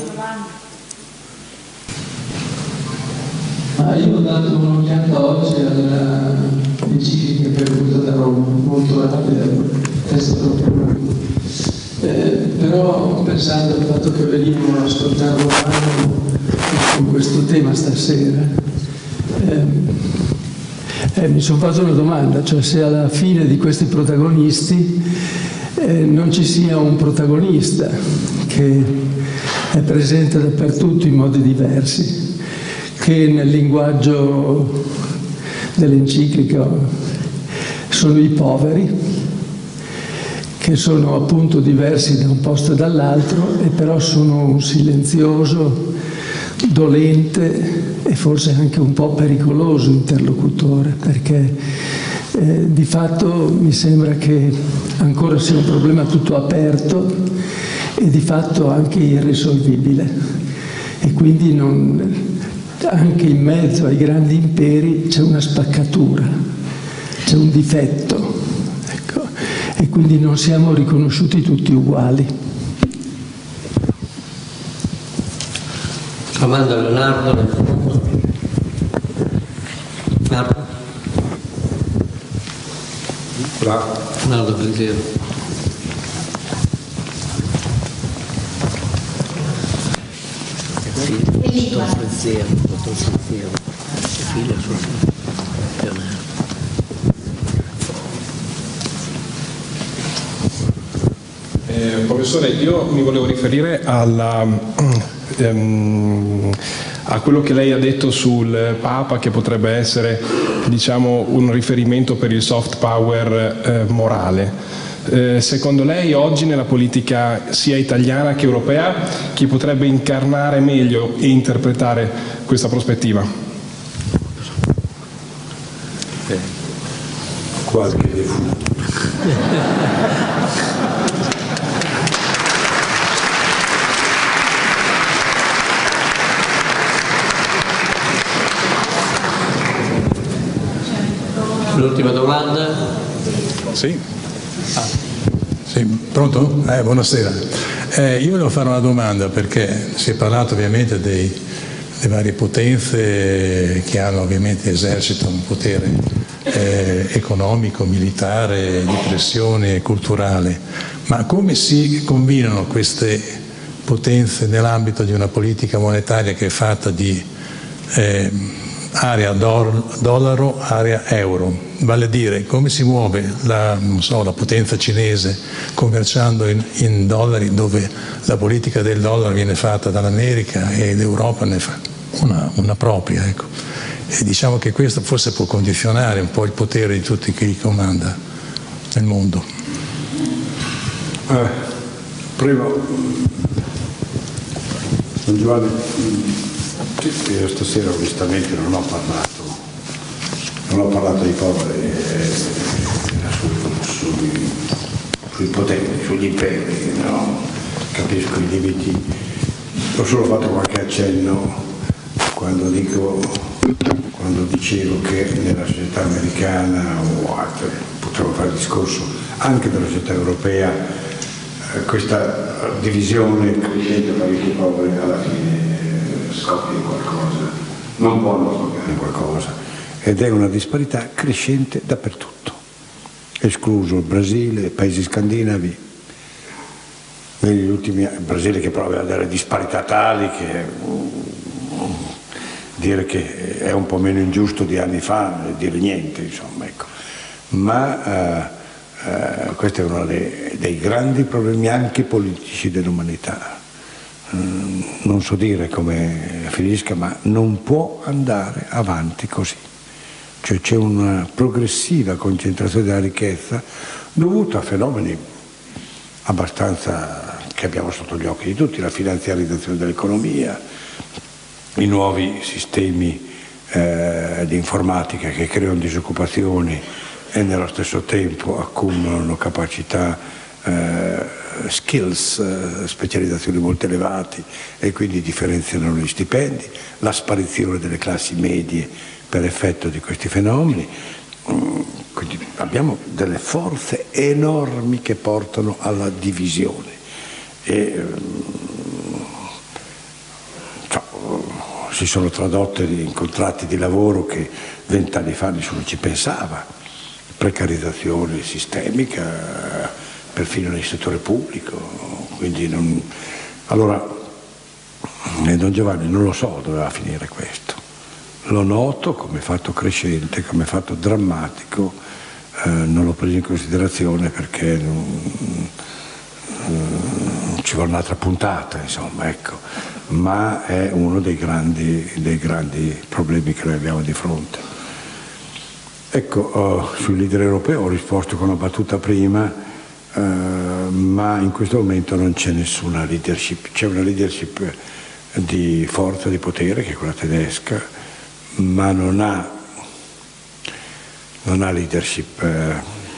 Ma io ho dato un'occhiata oggi all'enciclica pervenuta da Roma, molto rapida, è stato proprio lungo. Eh, però pensando al fatto che venivamo a ascoltare Romano con questo tema stasera, eh, eh, mi sono fatto una domanda, cioè se alla fine di questi protagonisti eh, non ci sia un protagonista che è presente dappertutto in modi diversi, che nel linguaggio dell'enciclica sono i poveri, che sono appunto diversi da un posto e dall'altro, e però sono un silenzioso, dolente e forse anche un po' pericoloso interlocutore, perché eh, di fatto mi sembra che ancora sia un problema tutto aperto e di fatto anche irrisolvibile, e quindi non... anche in mezzo ai grandi imperi c'è una spaccatura, c'è un difetto, ecco, e quindi non siamo riconosciuti tutti uguali. Domanda Leonardo. Leonardo. Bravo. Leonardo Pensiero. Eh, professore, io mi volevo riferire alla, ehm, a quello che lei ha detto sul Papa, che potrebbe essere, diciamo, un riferimento per il soft power eh, morale. Eh, secondo lei oggi nella politica sia italiana che europea chi potrebbe incarnare meglio e interpretare questa prospettiva? Qualche defunto. L'ultima domanda? Sì. Ah, sì, pronto? Eh, buonasera. Eh, io volevo fare una domanda, perché si è parlato ovviamente dei, delle varie potenze che hanno ovviamente esercito un potere eh, economico, militare, di pressione e culturale, ma come si combinano queste potenze nell'ambito di una politica monetaria che è fatta di eh, area dollaro, area euro? Vale a dire, come si muove la, non so, la potenza cinese commerciando in, in dollari, dove la politica del dollaro viene fatta dall'America e l'Europa ne fa una, una propria, ecco. E diciamo che questo forse può condizionare un po' il potere di tutti chi comanda nel mondo. Eh, prima, Don Giovanni, io stasera onestamente non ho parlato, non ho parlato dei poveri, eh, su, sui, sui poteri, sugli imperi, no? Capisco i limiti, ho solo fatto qualche accenno quando, dico, quando dicevo che nella società americana o altre, potremmo fare il discorso anche della società europea, eh, questa divisione crescente tra ricchi e poveri alla fine scoppia in qualcosa, non può non scoppiare in qualcosa, ed è una disparità crescente dappertutto, escluso il Brasile, i paesi scandinavi, negli ultimi anni, il Brasile che prova a delle disparità tali che um, dire che è un po' meno ingiusto di anni fa, dire niente, insomma, ecco. Ma uh, uh, questo è uno dei, dei grandi problemi anche politici dell'umanità. Non so dire come finisca, ma non può andare avanti così. Cioè c'è una progressiva concentrazione della ricchezza dovuta a fenomeni abbastanza che abbiamo sotto gli occhi di tutti, la finanziarizzazione dell'economia, i nuovi sistemi eh, di informatica che creano disoccupazione e nello stesso tempo accumulano capacità, eh, skills, eh, specializzazioni molto elevati e quindi differenziano gli stipendi, la sparizione delle classi medie per effetto di questi fenomeni. Quindi abbiamo delle forze enormi che portano alla divisione e cioè, si sono tradotte in contratti di lavoro che vent'anni fa nessuno ci pensava, precarizzazione sistemica perfino nel settore pubblico, quindi non... allora eh, Don Giovanni non lo so dove va a finire questo, lo noto come fatto crescente, come fatto drammatico, eh, non l'ho preso in considerazione perché non, non ci vuole un'altra puntata, insomma, ecco, ma è uno dei grandi, dei grandi problemi che noi abbiamo di fronte. Ecco, oh, sul leader europeo ho risposto con una battuta prima. Uh, ma in questo momento non c'è nessuna leadership, c'è una leadership di forza, di potere, che è quella tedesca, ma non ha, non ha leadership eh,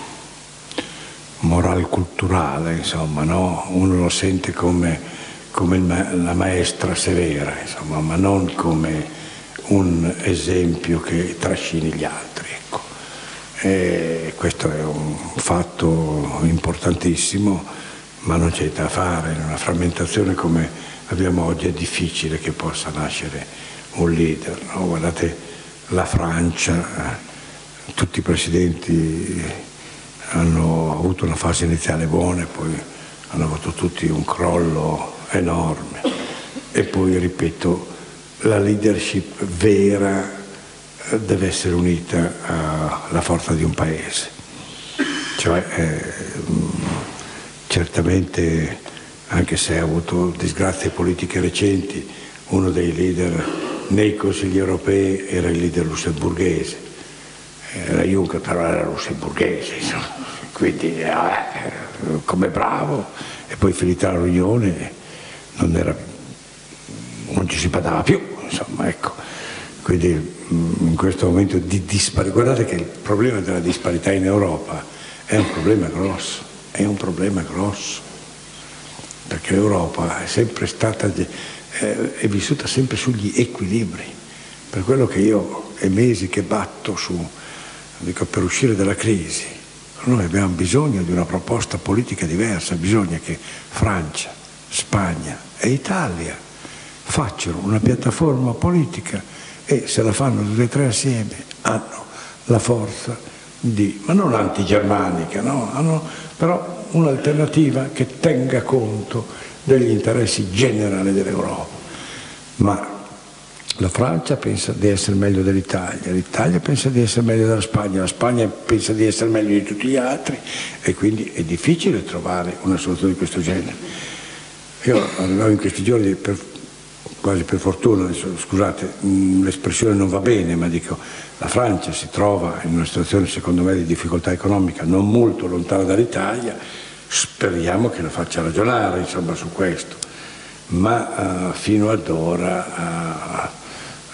moral-culturale, insomma, no? Uno lo sente come, come ma la maestra severa, insomma, ma non come un esempio che trascini gli altri. E questo è un fatto importantissimo, ma non c'è da fare. In una frammentazione come abbiamo oggi è difficile che possa nascere un leader, no? Guardate la Francia, eh, tutti i presidenti hanno avuto una fase iniziale buona e poi hanno avuto tutti un crollo enorme. E poi, ripeto, la leadership vera deve essere unita alla forza di un paese, cioè eh, certamente, anche se ha avuto disgrazie politiche recenti, uno dei leader nei consigli europei era il leader lussemburghese, era Juncker, però era lussemburghese, insomma. Quindi eh, come bravo, e poi finita la riunione non, era, non ci si badava più, insomma, ecco. Quindi in questo momento di disparità, guardate che il problema della disparità in Europa è un problema grosso, è un problema grosso, perché l'Europa è sempre stata, eh, è vissuta sempre sugli equilibri, per quello che io è mesi che batto su, dico, per uscire dalla crisi. Noi abbiamo bisogno di una proposta politica diversa, bisogna che Francia, Spagna e Italia facciano una piattaforma politica e se la fanno tutte e tre assieme hanno la forza di, ma non antigermanica, no? Hanno però un'alternativa che tenga conto degli interessi generali dell'Europa. Ma la Francia pensa di essere meglio dell'Italia, l'Italia pensa di essere meglio della Spagna, la Spagna pensa di essere meglio di tutti gli altri e quindi è difficile trovare una soluzione di questo genere. Io arrivavo in questi giorni, per, quasi per fortuna, adesso, scusate, l'espressione non va bene, ma dico, la Francia si trova in una situazione secondo me di difficoltà economica non molto lontana dall'Italia, speriamo che la faccia ragionare insomma su questo, ma uh, fino ad ora uh,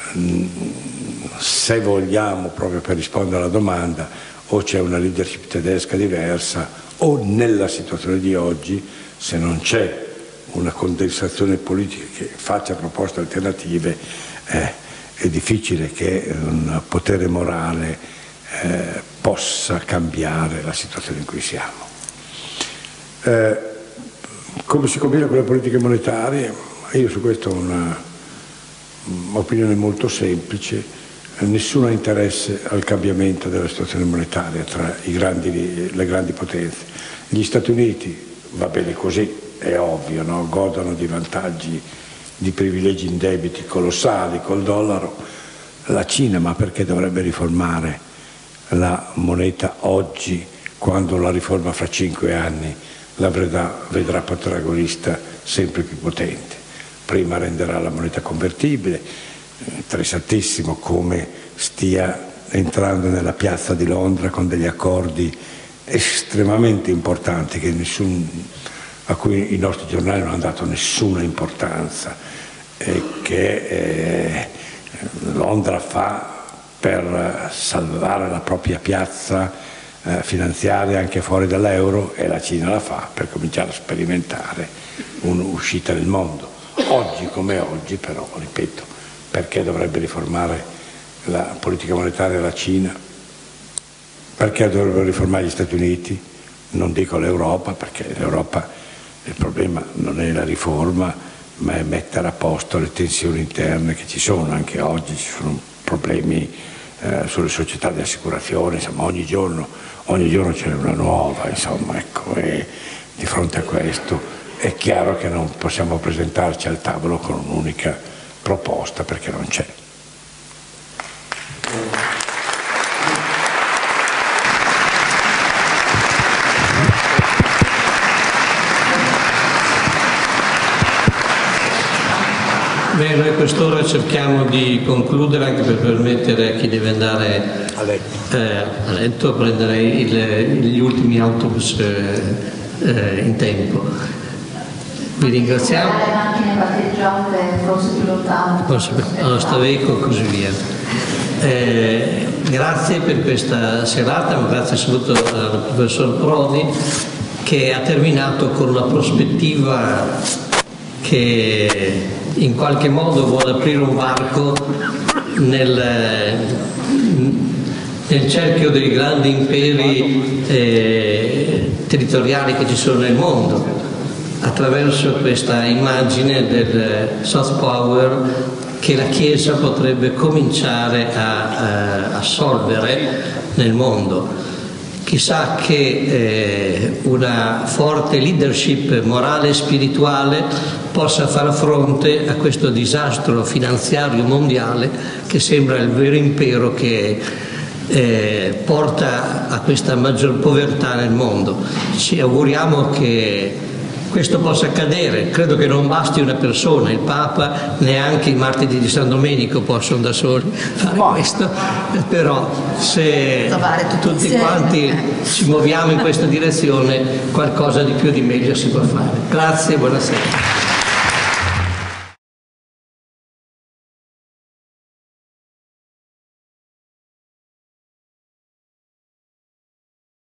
se vogliamo, proprio per rispondere alla domanda, o c'è una leadership tedesca diversa o nella situazione di oggi, se non c'è una condensazione politica che faccia proposte alternative, eh, è difficile che un potere morale eh, possa cambiare la situazione in cui siamo. Eh, come si combina con le politiche monetarie? Io su questo ho una opinione molto semplice, nessuno ha interesse al cambiamento della situazione monetaria tra i grandi, le grandi potenze. Gli Stati Uniti va bene così, è ovvio, no? Godono di vantaggi, di privilegi indebiti colossali col dollaro. La Cina, ma perché dovrebbe riformare la moneta oggi, quando la riforma fra cinque anni la vedrà, vedrà protagonista sempre più potente? Prima renderà la moneta convertibile, interessantissimo come stia entrando nella piazza di Londra con degli accordi estremamente importanti che nessun, a cui i nostri giornali non hanno dato nessuna importanza e che eh, Londra fa per salvare la propria piazza eh, finanziaria anche fuori dall'euro, e la Cina la fa per cominciare a sperimentare un'uscita nel mondo. Oggi come oggi però, ripeto, perché dovrebbe riformare la politica monetaria la Cina? Perché dovrebbero riformare gli Stati Uniti? Non dico l'Europa, perché l'Europa il problema non è la riforma, ma è mettere a posto le tensioni interne che ci sono. Anche oggi ci sono problemi eh, sulle società di assicurazione, insomma ogni giorno, ogni giorno c'è una nuova, insomma, ecco, e di fronte a questo è chiaro che non possiamo presentarci al tavolo con un'unica proposta, perché non c'è. Beh, noi a quest'ora cerchiamo di concludere, anche per permettere a chi deve andare a letto, eh, a, letto a prendere il, gli ultimi autobus eh, eh, in tempo. Vi ringraziamo. Le macchine parcheggiate forse più lontane. Allo Staveco e così via. Eh, grazie per questa serata, ma grazie soprattutto al professor Prodi, che ha terminato con una prospettiva che in qualche modo vuole aprire un varco nel, nel cerchio dei grandi imperi eh, territoriali che ci sono nel mondo, attraverso questa immagine del soft power che la Chiesa potrebbe cominciare a, a assolvere nel mondo. Chissà che eh, una forte leadership morale e spirituale possa far fronte a questo disastro finanziario mondiale che sembra il vero impero che eh, porta a questa maggior povertà nel mondo. Ci auguriamo che questo possa accadere. Credo che non basti una persona, il Papa, neanche i martiri di San Domenico possono da soli fare questo, però se tutti quanti ci muoviamo in questa direzione qualcosa di più di meglio si può fare. Grazie e buonasera.